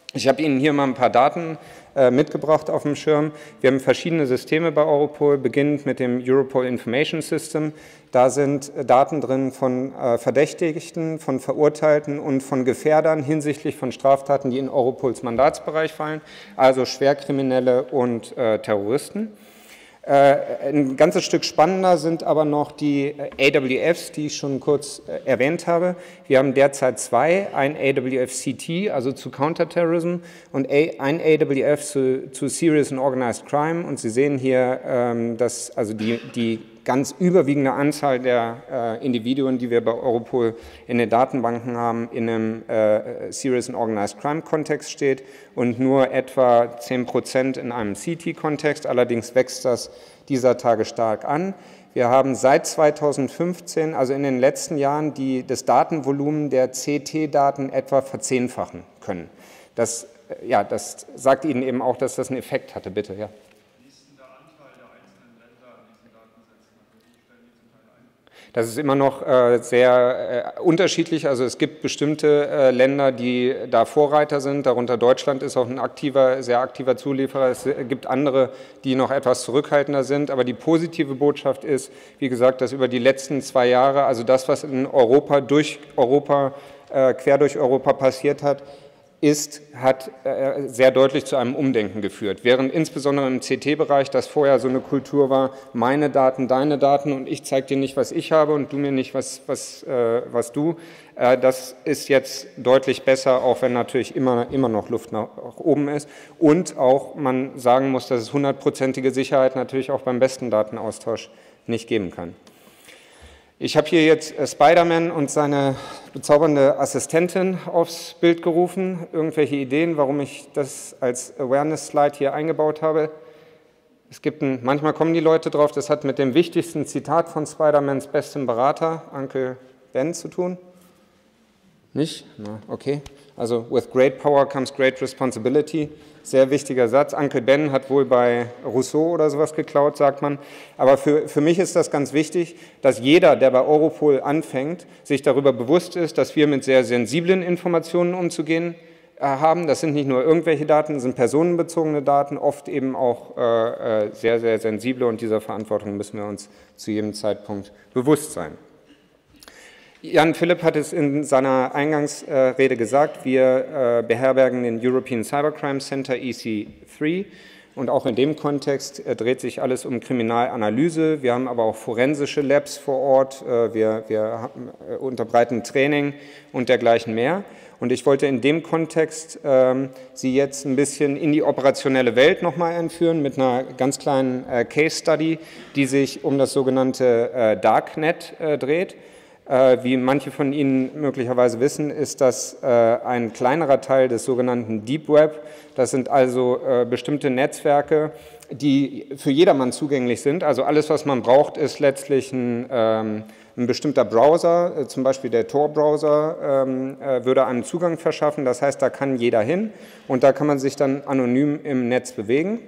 S2: Ich habe Ihnen hier mal ein paar Daten mitgebracht auf dem Schirm. Wir haben verschiedene Systeme bei Europol, beginnend mit dem Europol Information System. Da sind Daten drin von Verdächtigten, von Verurteilten und von Gefährdern hinsichtlich von Straftaten, die in Europols Mandatsbereich fallen, also Schwerkriminelle und Terroristen. Ein ganzes Stück spannender sind aber noch die AWFs, die ich schon kurz erwähnt habe. Wir haben derzeit zwei, ein AWF-CT, also zu Counterterrorism, und ein AWF zu Serious and Organized Crime. Und Sie sehen hier, dass also die ganz überwiegende Anzahl der Individuen, die wir bei Europol in den Datenbanken haben, in einem Serious and Organized Crime Kontext steht und nur etwa 10% in einem CT-Kontext. Allerdings wächst das dieser Tage stark an. Wir haben seit 2015, also in den letzten Jahren, das Datenvolumen der CT-Daten etwa verzehnfachen können. Das sagt Ihnen eben auch, dass das einen Effekt hatte. Bitte, ja. Das ist immer noch sehr unterschiedlich. Also es gibt bestimmte Länder, die da Vorreiter sind. Darunter Deutschland ist auch ein sehr aktiver Zulieferer. Es gibt andere, die noch etwas zurückhaltender sind. Aber die positive Botschaft ist, wie gesagt, dass über die letzten 2 Jahre, also das, was in Europa, quer durch Europa passiert hat, hat sehr deutlich zu einem Umdenken geführt. Während insbesondere im CT-Bereich das vorher so eine Kultur war, meine Daten, deine Daten und ich zeige dir nicht, was ich habe und du mir nicht, was du, das ist jetzt deutlich besser, auch wenn natürlich immer noch Luft nach oben ist. Und auch man sagen muss, dass es 100%ige Sicherheit natürlich auch beim besten Datenaustausch nicht geben kann. Ich habe hier jetzt Spider-Man und seine bezaubernde Assistentin aufs Bild gerufen. Irgendwelche Ideen, warum ich das als Awareness-Slide hier eingebaut habe? Manchmal kommen die Leute drauf, das hat mit dem wichtigsten Zitat von Spider-Mans bestem Berater, Uncle Ben, zu tun. Nicht? Na, okay. Also, with great power comes great responsibility. Sehr wichtiger Satz. Uncle Ben hat wohl bei Rousseau oder sowas geklaut, sagt man. Aber für mich ist das ganz wichtig, dass jeder, der bei Europol anfängt, sich darüber bewusst ist, dass wir mit sehr sensiblen Informationen umzugehen haben. Das sind nicht nur irgendwelche Daten, das sind personenbezogene Daten, oft eben auch sehr, sehr sensible, und dieser Verantwortung müssen wir uns zu jedem Zeitpunkt bewusst sein. Jan Philipp hat es in seiner Eingangsrede gesagt, wir beherbergen den European Cybercrime Center EC3 und auch in dem Kontext dreht sich alles um Kriminalanalyse. Wir haben aber auch forensische Labs vor Ort, wir unterbreiten Training und dergleichen mehr. Und ich wollte in dem Kontext Sie jetzt ein bisschen in die operationelle Welt nochmal einführen mit einer ganz kleinen Case Study, die sich um das sogenannte Darknet dreht. Wie manche von Ihnen möglicherweise wissen, ist das ein kleinerer Teil des sogenannten Deep Web. Das sind also bestimmte Netzwerke, die für jedermann zugänglich sind. Also alles, was man braucht, ist letztlich ein bestimmter Browser, zum Beispiel der Tor-Browser, würde einen Zugang verschaffen. Das heißt, da kann jeder hin und da kann man sich dann anonym im Netz bewegen.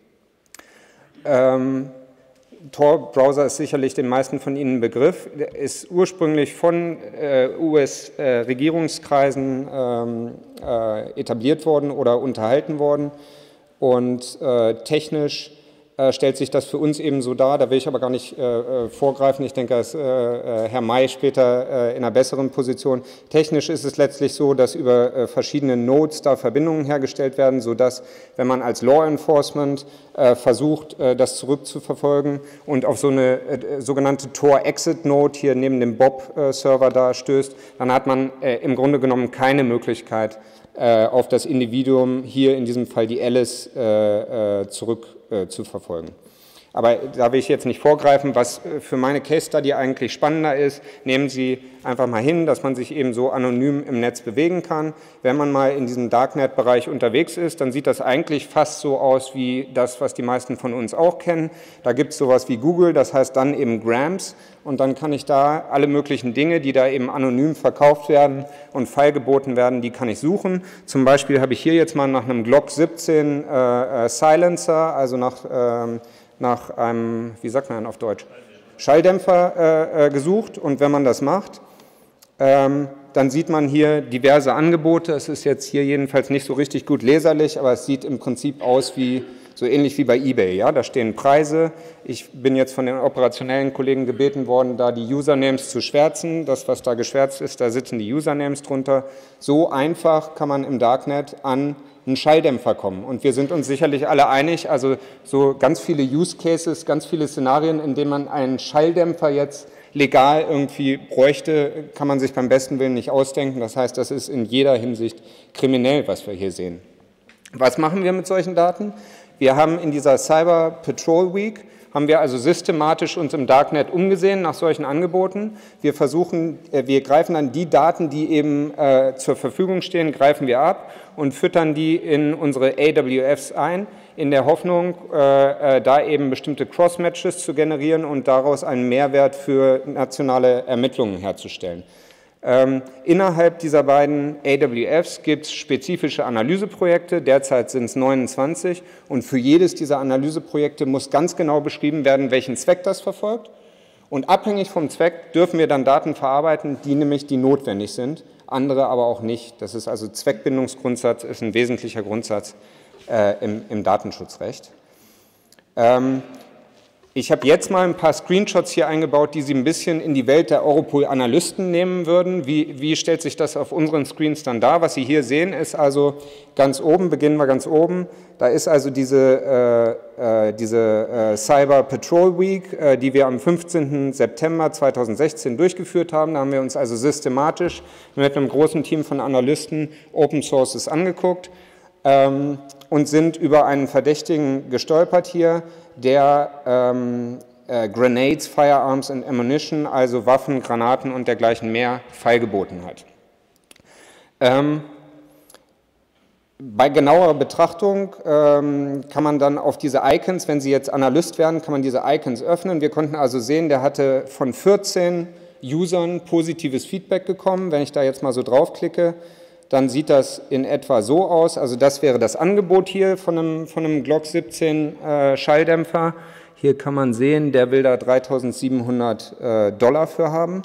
S2: Tor-Browser ist sicherlich den meisten von Ihnen ein Begriff, ist ursprünglich von US-Regierungskreisen etabliert worden oder unterhalten worden und technisch stellt sich das für uns eben so dar, da will ich aber gar nicht vorgreifen, ich denke, dass Herr May später in einer besseren Position. Technisch ist es letztlich so, dass über verschiedene Nodes da Verbindungen hergestellt werden, sodass, wenn man als Law Enforcement versucht, das zurückzuverfolgen und auf so eine sogenannte Tor-Exit-Node hier neben dem Bob-Server da stößt, dann hat man im Grunde genommen keine Möglichkeit, auf das Individuum, hier in diesem Fall die Alice, zu verfolgen. Aber da will ich jetzt nicht vorgreifen, was für meine Case Study eigentlich spannender ist. Nehmen Sie einfach mal hin, dass man sich eben so anonym im Netz bewegen kann. Wenn man mal in diesem Darknet-Bereich unterwegs ist, dann sieht das eigentlich fast so aus wie das, was die meisten von uns auch kennen. Da gibt es sowas wie Google, das heißt dann eben Grams. Und dann kann ich da alle möglichen Dinge, die da eben anonym verkauft werden und feilgeboten werden, die kann ich suchen. Zum Beispiel habe ich hier jetzt mal nach einem Glock 17 Silencer, also nach einem, wie sagt man auf Deutsch, Schalldämpfer gesucht, und wenn man das macht, dann sieht man hier diverse Angebote. Es ist jetzt hier jedenfalls nicht so richtig gut leserlich, aber es sieht im Prinzip aus wie so ähnlich wie bei eBay. Ja? Da stehen Preise. Ich bin jetzt von den operationellen Kollegen gebeten worden, da die Usernames zu schwärzen. Das, was da geschwärzt ist, da sitzen die Usernames drunter. So einfach kann man im Darknet an einen Schalldämpfer kommen. Und wir sind uns sicherlich alle einig, also so ganz viele Use Cases, ganz viele Szenarien, in denen man einen Schalldämpfer jetzt legal irgendwie bräuchte, kann man sich beim besten Willen nicht ausdenken. Das heißt, das ist in jeder Hinsicht kriminell, was wir hier sehen. Was machen wir mit solchen Daten? Wir haben in dieser Cyber Patrol Week, haben wir also systematisch uns im Darknet umgesehen nach solchen Angeboten. Wir greifen dann die Daten, die eben zur Verfügung stehen, greifen wir ab und füttern die in unsere AWFs ein, in der Hoffnung, da eben bestimmte Cross-Matches zu generieren und daraus einen Mehrwert für nationale Ermittlungen herzustellen. Innerhalb dieser beiden AWFs gibt es spezifische Analyseprojekte, derzeit sind es 29 und für jedes dieser Analyseprojekte muss ganz genau beschrieben werden, welchen Zweck das verfolgt und abhängig vom Zweck dürfen wir dann Daten verarbeiten, die notwendig sind, andere aber auch nicht. Das ist also Zweckbindungsgrundsatz, ist ein wesentlicher Grundsatz im Datenschutzrecht. Ich habe jetzt mal ein paar Screenshots hier eingebaut, die Sie ein bisschen in die Welt der Europol-Analysten nehmen würden. Wie stellt sich das auf unseren Screens dann dar? Was Sie hier sehen, ist also ganz oben, beginnen wir ganz oben, da ist also diese Cyber Patrol Week, die wir am 15. September 2016 durchgeführt haben. Da haben wir uns also systematisch mit einem großen Team von Analysten Open Sources angeguckt und sind über einen Verdächtigen gestolpert hier, der Grenades, Firearms and Ammunition, also Waffen, Granaten und dergleichen mehr, feilgeboten hat. Bei genauerer Betrachtung kann man dann auf diese Icons, wenn Sie jetzt Analyst werden, kann man diese Icons öffnen. Wir konnten also sehen, der hatte von 14 Usern positives Feedback bekommen. Wenn ich da jetzt mal so draufklicke, dann sieht das in etwa so aus. Also das wäre das Angebot hier von einem Glock 17 Schalldämpfer. Hier kann man sehen, der will da $3.700 für haben.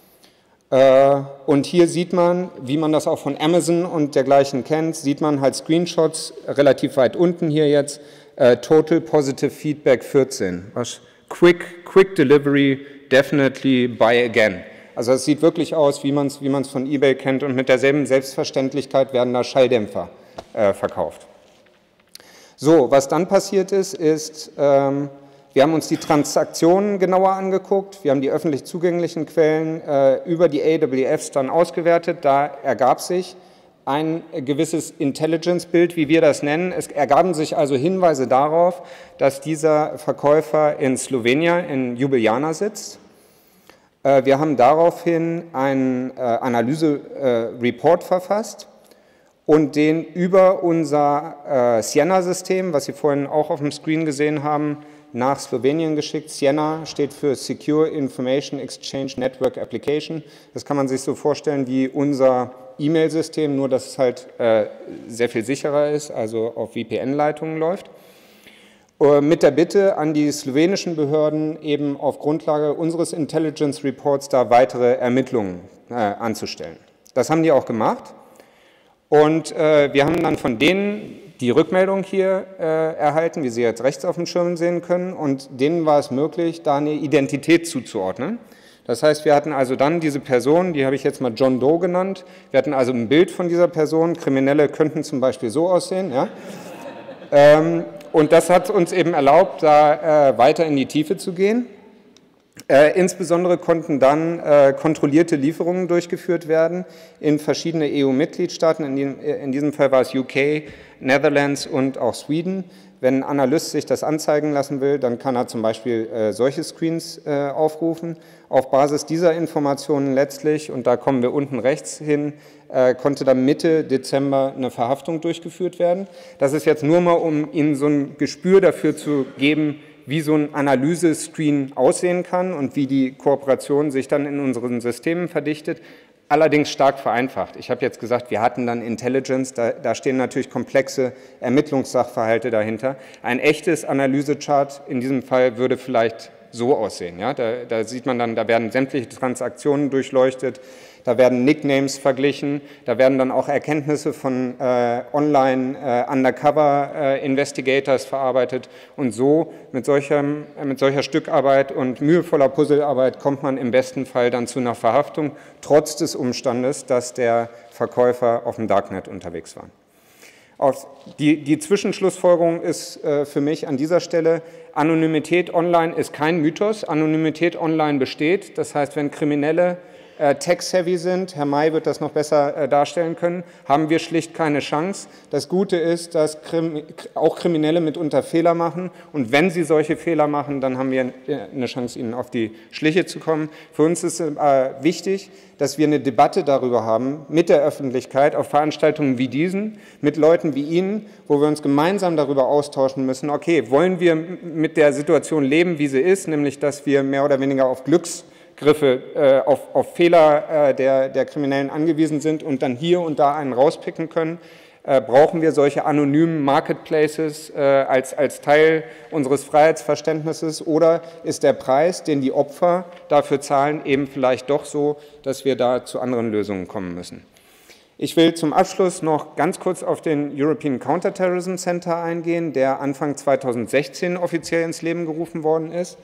S2: Und hier sieht man, wie man das auch von Amazon und dergleichen kennt, sieht man halt Screenshots relativ weit unten hier jetzt. Total Positive Feedback 14. Quick Delivery, definitely buy again. Also es sieht wirklich aus, wie man es von eBay kennt und mit derselben Selbstverständlichkeit werden da Schalldämpfer verkauft. So, was dann passiert ist, wir haben uns die Transaktionen genauer angeguckt, wir haben die öffentlich zugänglichen Quellen über die AWFs dann ausgewertet, da ergab sich ein gewisses Intelligence-Bild, wie wir das nennen. Es ergaben sich also Hinweise darauf, dass dieser Verkäufer in Slowenien, in Ljubljana sitzt. Wir haben daraufhin einen Analyse-Report verfasst und den über unser Sienna-System, was Sie vorhin auch auf dem Screen gesehen haben, nach Slowenien geschickt. Sienna steht für Secure Information Exchange Network Application. Das kann man sich so vorstellen wie unser E-Mail-System, nur dass es halt sehr viel sicherer ist, also auf VPN-Leitungen läuft. Mit der Bitte an die slowenischen Behörden eben auf Grundlage unseres Intelligence Reports da weitere Ermittlungen anzustellen. Das haben die auch gemacht und wir haben dann von denen die Rückmeldung hier erhalten, wie Sie jetzt rechts auf dem Schirm sehen können, und denen war es möglich, da eine Identität zuzuordnen. Das heißt, wir hatten also dann diese Person, die habe ich jetzt mal John Doe genannt, wir hatten also ein Bild von dieser Person, Kriminelle könnten zum Beispiel so aussehen, ja. Und das hat uns eben erlaubt, da weiter in die Tiefe zu gehen. Insbesondere konnten dann kontrollierte Lieferungen durchgeführt werden in verschiedene EU-Mitgliedstaaten. In diesem Fall war es UK, Netherlands und auch Schweden. Wenn ein Analyst sich das anzeigen lassen will, dann kann er zum Beispiel solche Screens aufrufen. Auf Basis dieser Informationen letztlich, und da kommen wir unten rechts hin, konnte dann Mitte Dezember eine Verhaftung durchgeführt werden. Das ist jetzt nur mal, um Ihnen so ein Gespür dafür zu geben, wie so ein Analysescreen aussehen kann und wie die Kooperation sich dann in unseren Systemen verdichtet. Allerdings stark vereinfacht. Ich habe jetzt gesagt, wir hatten dann Intelligence, da stehen natürlich komplexe Ermittlungssachverhalte dahinter. Ein echtes Analysechart in diesem Fall würde vielleicht so aussehen. Ja? Da sieht man dann, da werden sämtliche Transaktionen durchleuchtet, da werden Nicknames verglichen, da werden dann auch Erkenntnisse von Online-Undercover-Investigators verarbeitet und so mit solcher Stückarbeit und mühevoller Puzzlearbeit kommt man im besten Fall dann zu einer Verhaftung, trotz des Umstandes, dass der Verkäufer auf dem Darknet unterwegs war. Die Zwischenschlussfolgerung ist für mich an dieser Stelle, Anonymität online ist kein Mythos, Anonymität online besteht, das heißt, wenn Kriminelle tech-savvy sind, Herr May wird das noch besser darstellen können, haben wir schlicht keine Chance. Das Gute ist, dass auch Kriminelle mitunter Fehler machen und wenn sie solche Fehler machen, dann haben wir eine Chance, ihnen auf die Schliche zu kommen. Für uns ist wichtig, dass wir eine Debatte darüber haben mit der Öffentlichkeit auf Veranstaltungen wie diesen, mit Leuten wie Ihnen, wo wir uns gemeinsam darüber austauschen müssen, okay, wollen wir mit der Situation leben, wie sie ist, nämlich dass wir mehr oder weniger auf Glücksgriffe, auf Fehler der Kriminellen angewiesen sind und dann hier und da einen rauspicken können. Brauchen wir solche anonymen Marketplaces als Teil unseres Freiheitsverständnisses oder ist der Preis, den die Opfer dafür zahlen, eben vielleicht doch so, dass wir da zu anderen Lösungen kommen müssen? Ich will zum Abschluss noch ganz kurz auf den European Counterterrorism Center eingehen, der Anfang 2016 offiziell ins Leben gerufen worden ist.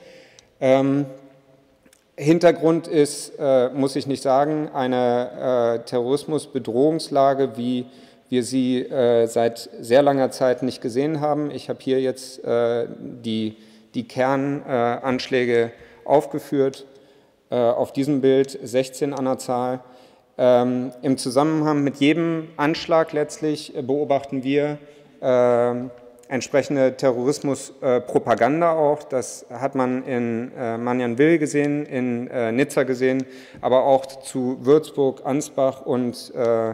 S2: Hintergrund ist, muss ich nicht sagen, eine Terrorismusbedrohungslage, wie wir sie seit sehr langer Zeit nicht gesehen haben. Ich habe hier jetzt die Kernanschläge aufgeführt, auf diesem Bild 16 an der Zahl. Im Zusammenhang mit jedem Anschlag letztlich beobachten wir entsprechende Terrorismuspropaganda auch. Das hat man in Magnanville gesehen, in Nizza gesehen, aber auch zu Würzburg, Ansbach und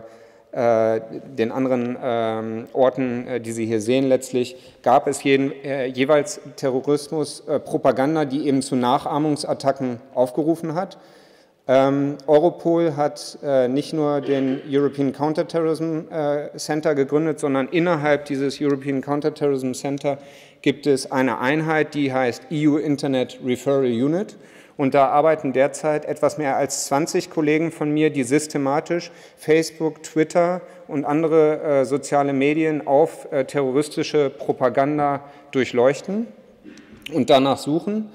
S2: den anderen Orten, die Sie hier sehen letztlich, gab es jeweils Terrorismuspropaganda, die eben zu Nachahmungsattacken aufgerufen hat. Europol hat nicht nur den European Counterterrorism Center gegründet, sondern innerhalb dieses European Counterterrorism Center gibt es eine Einheit, die heißt EU Internet Referral Unit. Und da arbeiten derzeit etwas mehr als 20 Kollegen von mir, die systematisch Facebook, Twitter und andere soziale Medien auf terroristische Propaganda durchleuchten und danach suchen.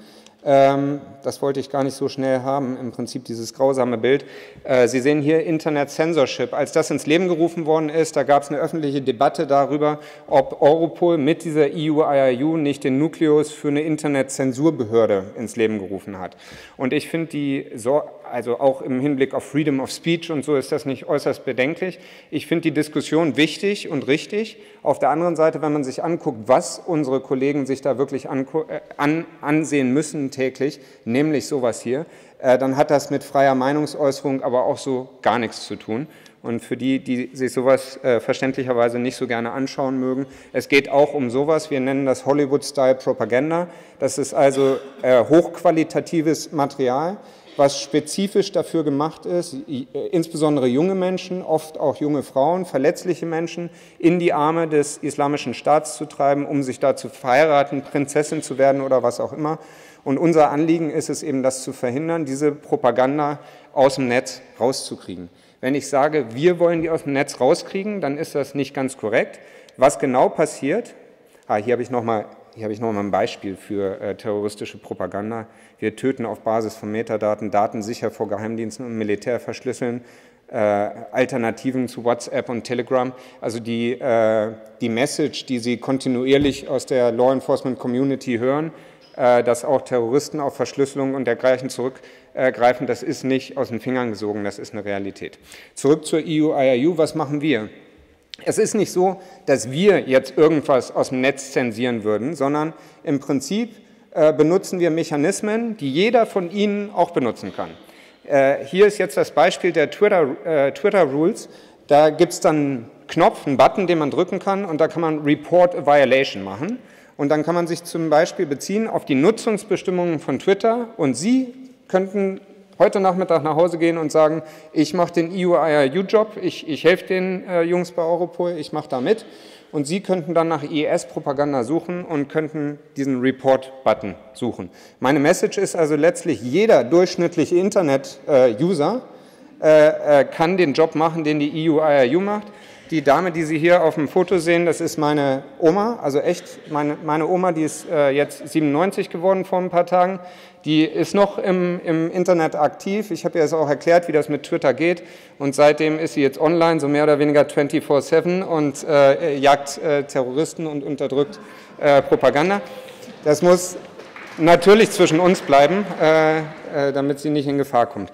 S2: Das wollte ich gar nicht so schnell haben, im Prinzip dieses grausame Bild. Sie sehen hier Internet Censorship. Als das ins Leben gerufen worden ist, da gab es eine öffentliche Debatte darüber, ob Europol mit dieser EU-IRU nicht den Nukleus für eine Internetzensurbehörde ins Leben gerufen hat. Und ich finde also auch im Hinblick auf Freedom of Speech und so ist das nicht äußerst bedenklich. Ich finde die Diskussion wichtig und richtig. Auf der anderen Seite, wenn man sich anguckt, was unsere Kollegen sich da wirklich ansehen müssen täglich, nämlich sowas hier, dann hat das mit freier Meinungsäußerung aber auch so gar nichts zu tun. Und für die, die sich sowas verständlicherweise nicht so gerne anschauen mögen, es geht auch um sowas, wir nennen das Hollywood-Style-Propaganda. Das ist also hochqualitatives Material, was spezifisch dafür gemacht ist, insbesondere junge Menschen, oft auch junge Frauen, verletzliche Menschen in die Arme des Islamischen Staats zu treiben, um sich da zu verheiraten, Prinzessin zu werden oder was auch immer. Und unser Anliegen ist es eben, das zu verhindern, diese Propaganda aus dem Netz rauszukriegen. Wenn ich sage, wir wollen die aus dem Netz rauskriegen, dann ist das nicht ganz korrekt. Was genau passiert, hier habe ich noch mal ein Beispiel für terroristische Propaganda. Wir töten auf Basis von Metadaten, Daten sicher vor Geheimdiensten und Militär verschlüsseln, Alternativen zu WhatsApp und Telegram. Also die Message, die Sie kontinuierlich aus der Law Enforcement Community hören, dass auch Terroristen auf Verschlüsselung und dergleichen zurückgreifen, das ist nicht aus den Fingern gesogen, das ist eine Realität. Zurück zur EU-IRU, was machen wir? Es ist nicht so, dass wir jetzt irgendwas aus dem Netz zensieren würden, sondern im Prinzip benutzen wir Mechanismen, die jeder von Ihnen auch benutzen kann. Hier ist jetzt das Beispiel der Twitter Rules. Da gibt es dann einen Knopf, einen Button, den man drücken kann und da kann man Report a Violation machen. Und dann kann man sich zum Beispiel beziehen auf die Nutzungsbestimmungen von Twitter und Sie könnten heute Nachmittag nach Hause gehen und sagen, ich mache den EU-IRU-Job, ich helfe den Jungs bei Europol, ich mache da mit und Sie könnten dann nach IS-Propaganda suchen und könnten diesen Report-Button suchen. Meine Message ist also letztlich, jeder durchschnittliche Internet-User kann den Job machen, den die EU-IRU macht. Die Dame, die Sie hier auf dem Foto sehen, das ist meine Oma, also echt meine Oma, die ist jetzt 97 geworden vor ein paar Tagen. Die ist noch im Internet aktiv. Ich habe ihr das auch erklärt, wie das mit Twitter geht. Und seitdem ist sie jetzt online, so mehr oder weniger 24/7 und jagt Terroristen und unterdrückt Propaganda. Das muss natürlich zwischen uns bleiben, damit sie nicht in Gefahr kommt.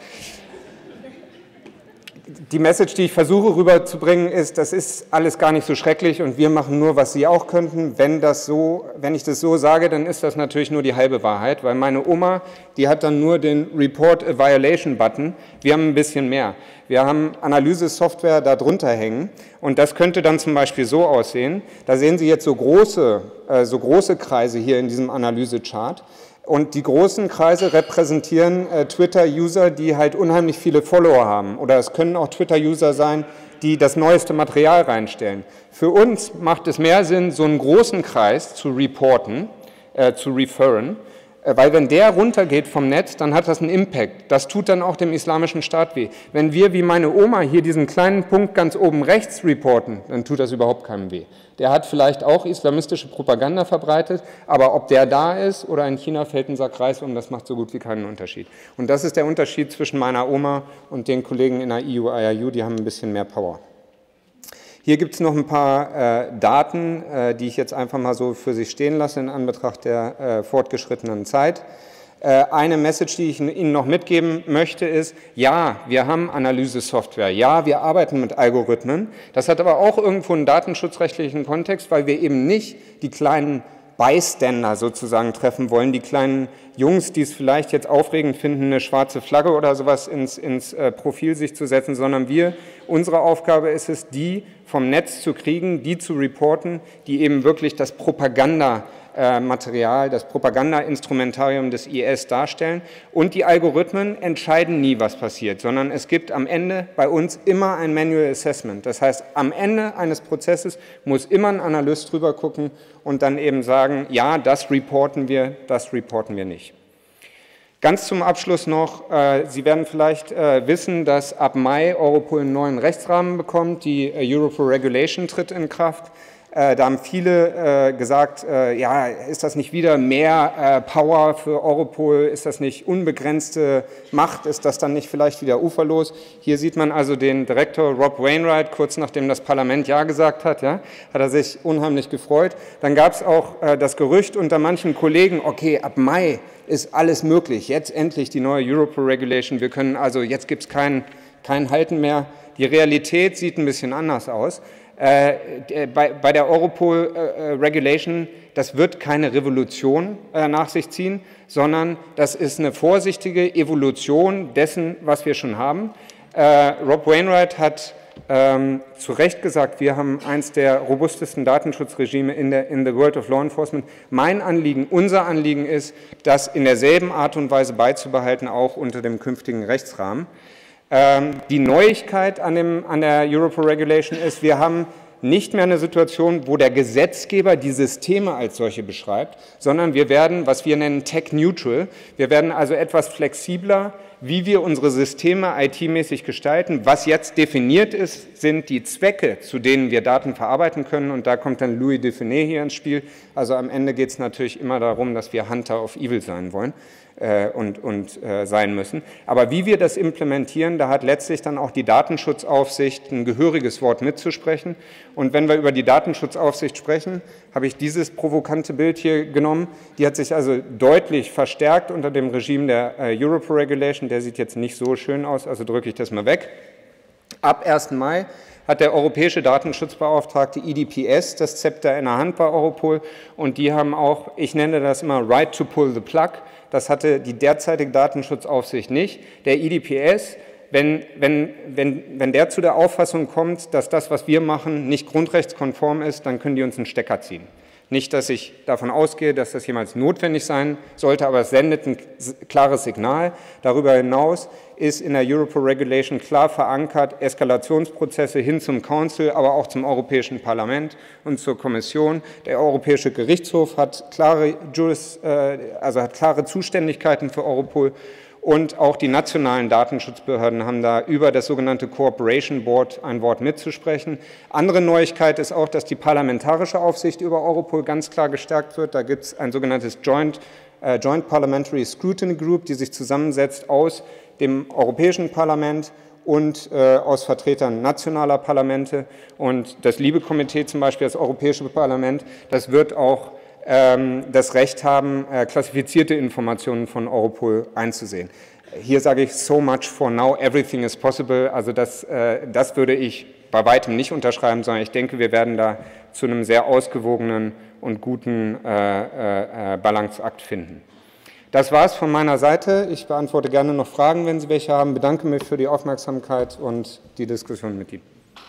S2: Die Message, die ich versuche rüberzubringen, ist, das ist alles gar nicht so schrecklich und wir machen nur, was Sie auch könnten. Wenn ich das so sage, dann ist das natürlich nur die halbe Wahrheit, weil meine Oma, die hat dann nur den Report a Violation Button. Wir haben ein bisschen mehr. Wir haben Analyse-Software da drunter hängen und das könnte dann zum Beispiel so aussehen. Da sehen Sie jetzt so große Kreise hier in diesem Analyse-Chart. Und die großen Kreise repräsentieren Twitter-User, die halt unheimlich viele Follower haben. Oder es können auch Twitter-User sein, die das neueste Material reinstellen. Für uns macht es mehr Sinn, so einen großen Kreis zu reporten, zu referen, weil wenn der runtergeht vom Netz, dann hat das einen Impact. Das tut dann auch dem Islamischen Staat weh. Wenn wir, wie meine Oma, hier diesen kleinen Punkt ganz oben rechts reporten, dann tut das überhaupt keinem weh. Der hat vielleicht auch islamistische Propaganda verbreitet, aber ob der da ist oder in China fällt ein Sack Reis um, das macht so gut wie keinen Unterschied. Und das ist der Unterschied zwischen meiner Oma und den Kollegen in der EU-IRU, die haben ein bisschen mehr Power. Hier gibt es noch ein paar Daten, die ich jetzt einfach mal so für sich stehen lasse in Anbetracht der fortgeschrittenen Zeit. Eine Message, die ich Ihnen noch mitgeben möchte, ist, ja, wir haben Analyse-Software, ja, wir arbeiten mit Algorithmen. Das hat aber auch irgendwo einen datenschutzrechtlichen Kontext, weil wir eben nicht die kleinen Bystander sozusagen treffen wollen, die kleinen Jungs, die es vielleicht jetzt aufregend finden, eine schwarze Flagge oder sowas ins Profil sich zu setzen, sondern unsere Aufgabe ist es, die vom Netz zu kriegen, die zu reporten, die eben wirklich das Propagandamaterial, das Propaganda-Instrumentarium des IS darstellen. Und die Algorithmen entscheiden nie, was passiert, sondern es gibt am Ende bei uns immer ein Manual Assessment. Das heißt, am Ende eines Prozesses muss immer ein Analyst drüber gucken und dann eben sagen, ja, das reporten wir nicht. Ganz zum Abschluss noch, Sie werden vielleicht wissen, dass ab Mai Europol einen neuen Rechtsrahmen bekommt, die Europol Regulation tritt in Kraft. Da haben viele gesagt, ja, ist das nicht wieder mehr Power für Europol, ist das nicht unbegrenzte Macht, ist das dann nicht vielleicht wieder uferlos? Hier sieht man also den Direktor Rob Wainwright, kurz nachdem das Parlament Ja gesagt hat, ja, hat er sich unheimlich gefreut. Dann gab es auch das Gerücht unter manchen Kollegen, okay, ab Mai ist alles möglich, jetzt endlich die neue Europol Regulation, wir können also, jetzt gibt es kein Halten mehr. Die Realität sieht ein bisschen anders aus. Bei der Europol Regulation, das wird keine Revolution nach sich ziehen, sondern das ist eine vorsichtige Evolution dessen, was wir schon haben. Rob Wainwright hat zu Recht gesagt, wir haben eins der robustesten Datenschutzregime in the world of law enforcement. Mein Anliegen, unser Anliegen ist, das in derselben Art und Weise beizubehalten, auch unter dem künftigen Rechtsrahmen. Die Neuigkeit an der Europol Regulation ist, wir haben nicht mehr eine Situation, wo der Gesetzgeber die Systeme als solche beschreibt, sondern wir werden, was wir nennen, tech-neutral. Wir werden also etwas flexibler, wie wir unsere Systeme IT-mäßig gestalten. Was jetzt definiert ist, sind die Zwecke, zu denen wir Daten verarbeiten können. Und da kommt dann Louis Define hier ins Spiel. Also am Ende geht es natürlich immer darum, dass wir Hunter of Evil sein wollen und sein müssen. Aber wie wir das implementieren, da hat letztlich dann auch die Datenschutzaufsicht ein gehöriges Wort mitzusprechen. Und wenn wir über die Datenschutzaufsicht sprechen, habe ich dieses provokante Bild hier genommen. Die hat sich also deutlich verstärkt unter dem Regime der Europol Regulation. Der sieht jetzt nicht so schön aus, also drücke ich das mal weg. Ab 1. Mai hat der europäische Datenschutzbeauftragte EDPS das Zepter in der Hand bei Europol und die haben auch, ich nenne das immer Right to pull the plug, das hatte die derzeitige Datenschutzaufsicht nicht. Der EDPS, wenn der zu der Auffassung kommt, dass das, was wir machen, nicht grundrechtskonform ist, dann können die uns einen Stecker ziehen. Nicht, dass ich davon ausgehe, dass das jemals notwendig sein sollte, aber es sendet ein klares Signal. Darüber hinaus ist in der Europol Regulation klar verankert, Eskalationsprozesse hin zum Council, aber auch zum Europäischen Parlament und zur Kommission. Der Europäische Gerichtshof hat klare Zuständigkeiten für Europol. Und auch die nationalen Datenschutzbehörden haben da über das sogenannte Cooperation Board ein Wort mitzusprechen. Andere Neuigkeit ist auch, dass die parlamentarische Aufsicht über Europol ganz klar gestärkt wird. Da gibt es ein sogenanntes Joint Parliamentary Scrutiny Group, die sich zusammensetzt aus dem Europäischen Parlament und aus Vertretern nationaler Parlamente. Und das LIBE-Komitee zum Beispiel, das Europäische Parlament, das wird auch das Recht haben, klassifizierte Informationen von Europol einzusehen. Hier sage ich so much for now, everything is possible. Also das würde ich bei weitem nicht unterschreiben, sondern ich denke, wir werden da zu einem sehr ausgewogenen und guten Balanceakt finden. Das war es von meiner Seite. Ich beantworte gerne noch Fragen, wenn Sie welche haben. Bedanke mich für die Aufmerksamkeit und die Diskussion mit Ihnen.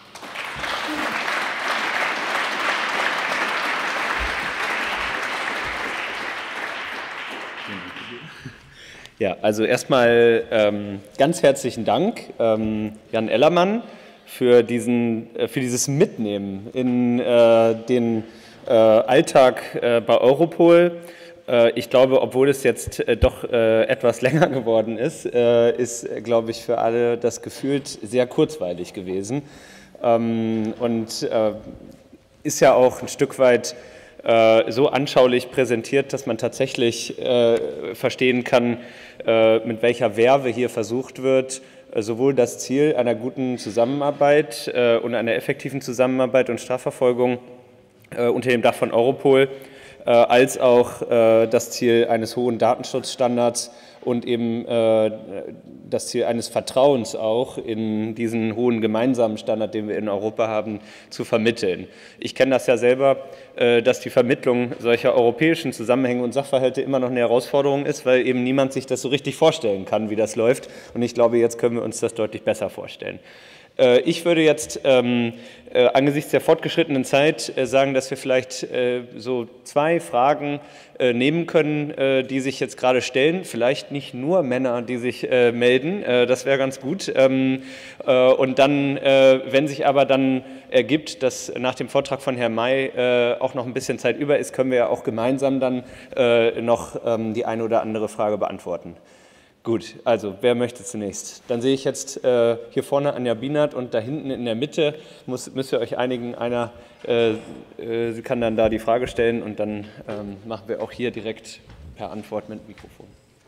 S1: Ja, also erstmal ganz herzlichen Dank, Jan Ellermann, für dieses Mitnehmen in den Alltag bei Europol. Ich glaube, obwohl es jetzt doch etwas länger geworden ist, glaube ich, für alle das gefühlt sehr kurzweilig gewesen und ist ja auch ein Stück weit so anschaulich präsentiert, dass man tatsächlich verstehen kann, mit welcher Verve hier versucht wird, sowohl das Ziel einer guten Zusammenarbeit und einer effektiven Zusammenarbeit und Strafverfolgung unter dem Dach von Europol, als auch das Ziel eines hohen Datenschutzstandards und eben das Ziel eines Vertrauens auch in diesen hohen gemeinsamen Standard, den wir in Europa haben, zu vermitteln. Ich kenne das ja selber, dass die Vermittlung solcher europäischen Zusammenhänge und Sachverhalte immer noch eine Herausforderung ist, weil eben niemand sich das so richtig vorstellen kann, wie das läuft. Und ich glaube, jetzt können wir uns das deutlich besser vorstellen. Ich würde jetzt angesichts der fortgeschrittenen Zeit sagen, dass wir vielleicht so 2 Fragen nehmen können, die sich jetzt gerade stellen. Vielleicht nicht nur Männer, die sich melden, das wäre ganz gut. Und dann, wenn sich aber dann ergibt, dass nach dem Vortrag von Herrn May auch noch ein bisschen Zeit über ist, können wir ja auch gemeinsam dann noch die eine oder andere Frage beantworten. Gut, also wer möchte zunächst? Dann sehe ich jetzt hier vorne Anja Bienert und da hinten in der Mitte müsst ihr euch einigen, einer sie kann dann da die Frage stellen und dann machen wir auch hier direkt per Antwort mit Mikrofon.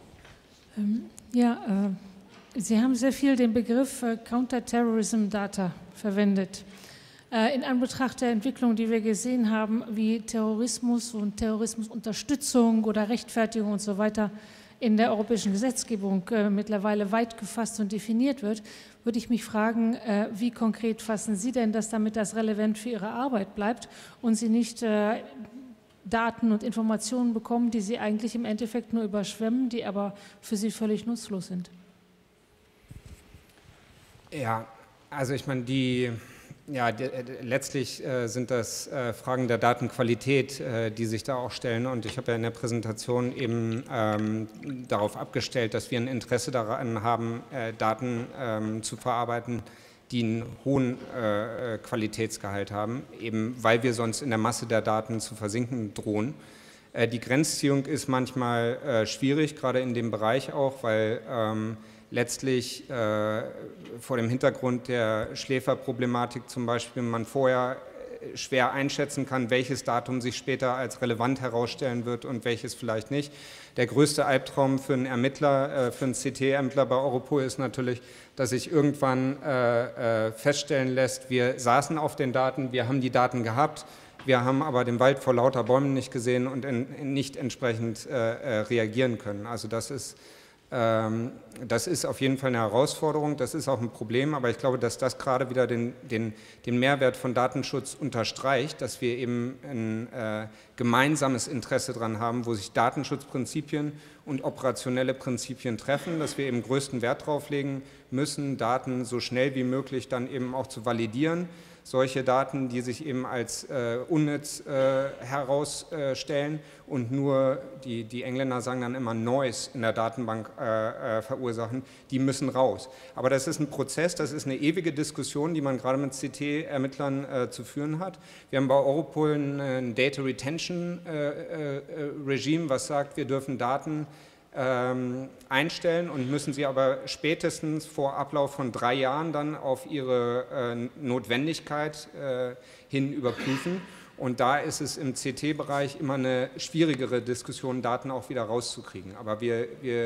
S3: Sie haben sehr viel den Begriff Counterterrorism Data verwendet. In Anbetracht der Entwicklung, die wir gesehen haben, wie Terrorismus und Terrorismusunterstützung oder Rechtfertigung und so weiter in der europäischen Gesetzgebung mittlerweile weit gefasst und definiert wird, würde ich mich fragen, wie konkret fassen Sie denn das, damit das relevant für Ihre Arbeit bleibt und Sie nicht Daten und Informationen bekommen, die Sie eigentlich im Endeffekt nur überschwemmen, die aber für Sie völlig nutzlos sind?
S2: Ja, also ich meine, letztlich sind das Fragen der Datenqualität, die sich da auch stellen. Und ich habe ja in der Präsentation eben darauf abgestellt, dass wir ein Interesse daran haben, Daten zu verarbeiten, die einen hohen Qualitätsgehalt haben, eben weil wir sonst in der Masse der Daten zu versinken drohen. Die Grenzziehung ist manchmal schwierig, gerade in dem Bereich auch, weil letztlich vor dem Hintergrund der Schläferproblematik zum Beispiel man vorher schwer einschätzen kann, welches Datum sich später als relevant herausstellen wird und welches vielleicht nicht. Der größte Albtraum für einen Ermittler, für einen CT-Ermittler bei Europol ist natürlich, dass sich irgendwann feststellen lässt, wir saßen auf den Daten, wir haben die Daten gehabt, wir haben aber den Wald vor lauter Bäumen nicht gesehen und nicht entsprechend reagieren können. Also das ist auf jeden Fall eine Herausforderung, das ist auch ein Problem, aber ich glaube, dass das gerade wieder den Mehrwert von Datenschutz unterstreicht, dass wir eben ein gemeinsames Interesse daran haben, wo sich Datenschutzprinzipien und operationelle Prinzipien treffen, dass wir eben größten Wert darauf legen müssen, Daten so schnell wie möglich dann eben auch zu validieren. Solche Daten, die sich eben als unnütz herausstellen und nur, die Engländer sagen dann immer Noise in der Datenbank verursachen, die müssen raus. Aber das ist ein Prozess, das ist eine ewige Diskussion, die man gerade mit CT-Ermittlern zu führen hat. Wir haben bei Europol ein Data Retention Regime, was sagt, wir dürfen Daten einstellen und müssen sie aber spätestens vor Ablauf von 3 Jahren dann auf ihre Notwendigkeit hin überprüfen. Und da ist es im CT-Bereich immer eine schwierigere Diskussion, Daten auch wieder rauszukriegen. Aber wir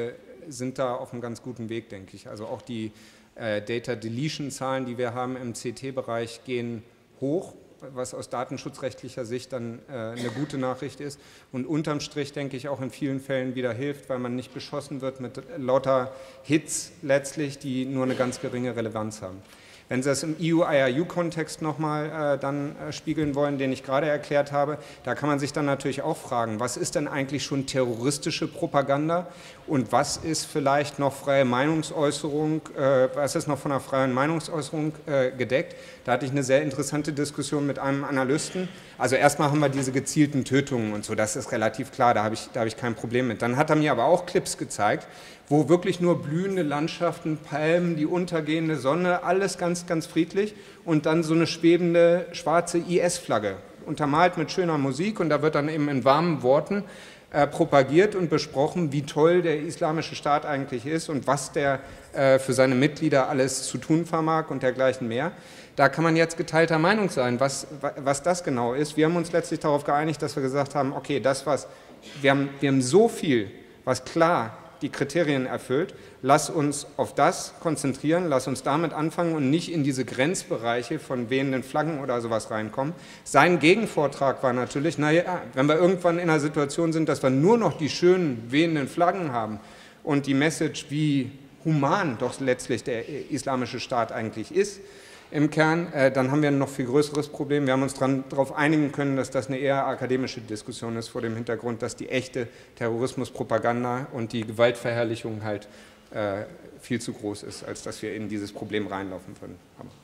S2: sind da auf einem ganz guten Weg, denke ich. Also auch die Data Deletion-Zahlen, die wir haben im CT-Bereich, gehen hoch, was aus datenschutzrechtlicher Sicht dann eine gute Nachricht ist und unterm Strich, denke ich, auch in vielen Fällen wieder hilft, weil man nicht beschossen wird mit lauter Hits letztlich, die nur eine ganz geringe Relevanz haben. Wenn Sie das im EU-IRU-Kontext nochmal dann spiegeln wollen, den ich gerade erklärt habe, da kann man sich dann natürlich auch fragen, was ist denn eigentlich schon terroristische Propaganda und was ist vielleicht noch freie Meinungsäußerung, was ist noch von einer freien Meinungsäußerung gedeckt? Da hatte ich eine sehr interessante Diskussion mit einem Analysten. Also erstmal haben wir diese gezielten Tötungen und so, das ist relativ klar, da habe ich kein Problem mit. Dann hat er mir aber auch Clips gezeigt, wo wirklich nur blühende Landschaften, Palmen, die untergehende Sonne, alles ganz, ganz friedlich und dann so eine schwebende schwarze IS-Flagge, untermalt mit schöner Musik und da wird dann eben in warmen Worten propagiert und besprochen, wie toll der Islamische Staat eigentlich ist und was der für seine Mitglieder alles zu tun vermag und dergleichen mehr. Da kann man jetzt geteilter Meinung sein, was das genau ist. Wir haben uns letztlich darauf geeinigt, dass wir gesagt haben, okay, wir haben so viel, was klar die Kriterien erfüllt, lass uns auf das konzentrieren, lass uns damit anfangen und nicht in diese Grenzbereiche von wehenden Flaggen oder sowas reinkommen. Sein Gegenvortrag war natürlich, naja, wenn wir irgendwann in einer Situation sind, dass wir nur noch die schönen wehenden Flaggen haben und die Message, wie human doch letztlich der Islamische Staat eigentlich ist, im Kern, dann haben wir ein noch viel größeres Problem. Wir haben uns darauf einigen können, dass das eine eher akademische Diskussion ist, vor dem Hintergrund, dass die echte Terrorismuspropaganda und die Gewaltverherrlichung halt viel zu groß ist, als dass wir in dieses Problem reinlaufen würden.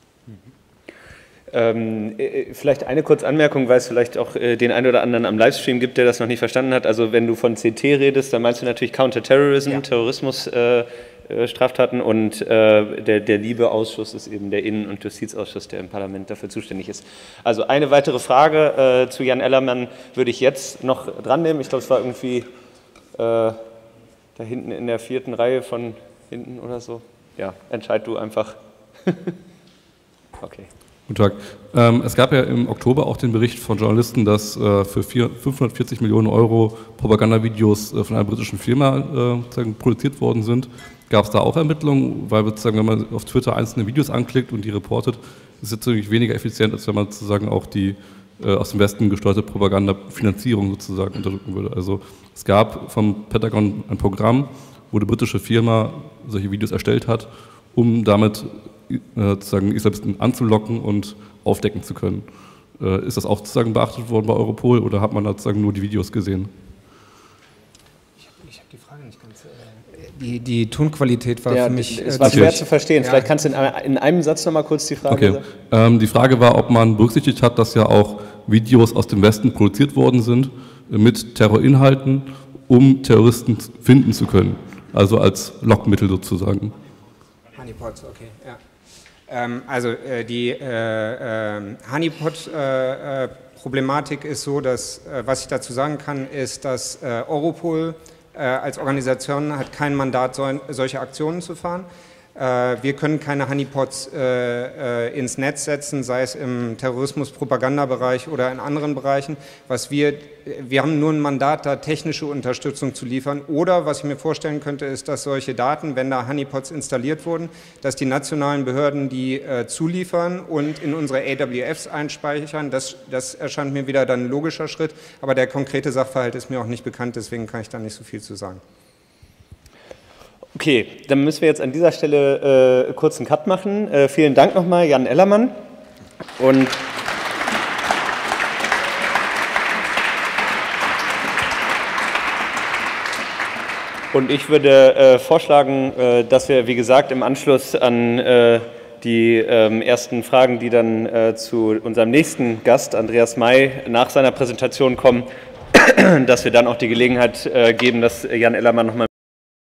S1: Vielleicht eine kurze Anmerkung, weil es vielleicht auch den einen oder anderen am Livestream gibt, der das noch nicht verstanden hat. Also wenn du von CT redest, dann meinst du natürlich Counterterrorism, ja. Terrorismus, Straftaten und der LIBE-Ausschuss ist eben der Innen- und Justizausschuss, der im Parlament dafür zuständig ist. Also eine weitere Frage zu Jan Ellermann würde ich jetzt noch dran nehmen. Ich glaube, es war irgendwie da hinten in der 4. Reihe von hinten oder so. Ja, entscheid du einfach. Okay.
S4: Guten Tag. Es gab ja im Oktober auch den Bericht von Journalisten, dass für 540 Millionen Euro Propagandavideos von einer britischen Firma produziert worden sind. Gab es da auch Ermittlungen? Weil sozusagen, wenn man auf Twitter einzelne Videos anklickt und die reportet, ist es natürlich weniger effizient, als wenn man sozusagen auch die aus dem Westen gesteuerte Propagandafinanzierung sozusagen unterdrücken würde. Also es gab vom Pentagon ein Programm, wo eine britische Firma solche Videos erstellt hat, um damit sozusagen Islamisten anzulocken und aufdecken zu können. Ist das auch sozusagen beachtet worden bei Europol oder hat man da sozusagen nur die Videos gesehen?
S2: Ich habe die Frage nicht ganz. Die Tonqualität war für mich.
S1: Es war schwer zu verstehen. Vielleicht kannst du in einem Satz noch mal kurz die Frage
S4: sagen. Die Frage war, ob man berücksichtigt hat, dass ja auch Videos aus dem Westen produziert worden sind mit Terrorinhalten, um Terroristen finden zu können. Also als Lockmittel sozusagen.
S2: Honeypots, okay, ja. Also die Honeypot-Problematik ist so, dass, was ich dazu sagen kann, ist, dass Europol als Organisation hat kein Mandat, solche Aktionen zu fahren. Wir können keine Honeypots ins Netz setzen, sei es im Terrorismus-Propagandabereich oder in anderen Bereichen. Wir haben nur ein Mandat, da technische Unterstützung zu liefern. Oder was ich mir vorstellen könnte, ist, dass solche Daten, wenn da Honeypots installiert wurden, dass die nationalen Behörden die zuliefern und in unsere AWFs einspeichern. Das erscheint mir wieder dann ein logischer Schritt. Aber der konkrete Sachverhalt ist mir auch nicht bekannt, deswegen kann ich da nicht so viel zu sagen.
S1: Okay, dann müssen wir jetzt an dieser Stelle kurz einen Cut machen. Vielen Dank nochmal, Jan Ellermann. Und Und ich würde vorschlagen, dass wir, wie gesagt, im Anschluss an die ersten Fragen, die dann zu unserem nächsten Gast, Andreas May, nach seiner Präsentation kommen, dass wir dann auch die Gelegenheit geben, dass Jan Ellermann nochmal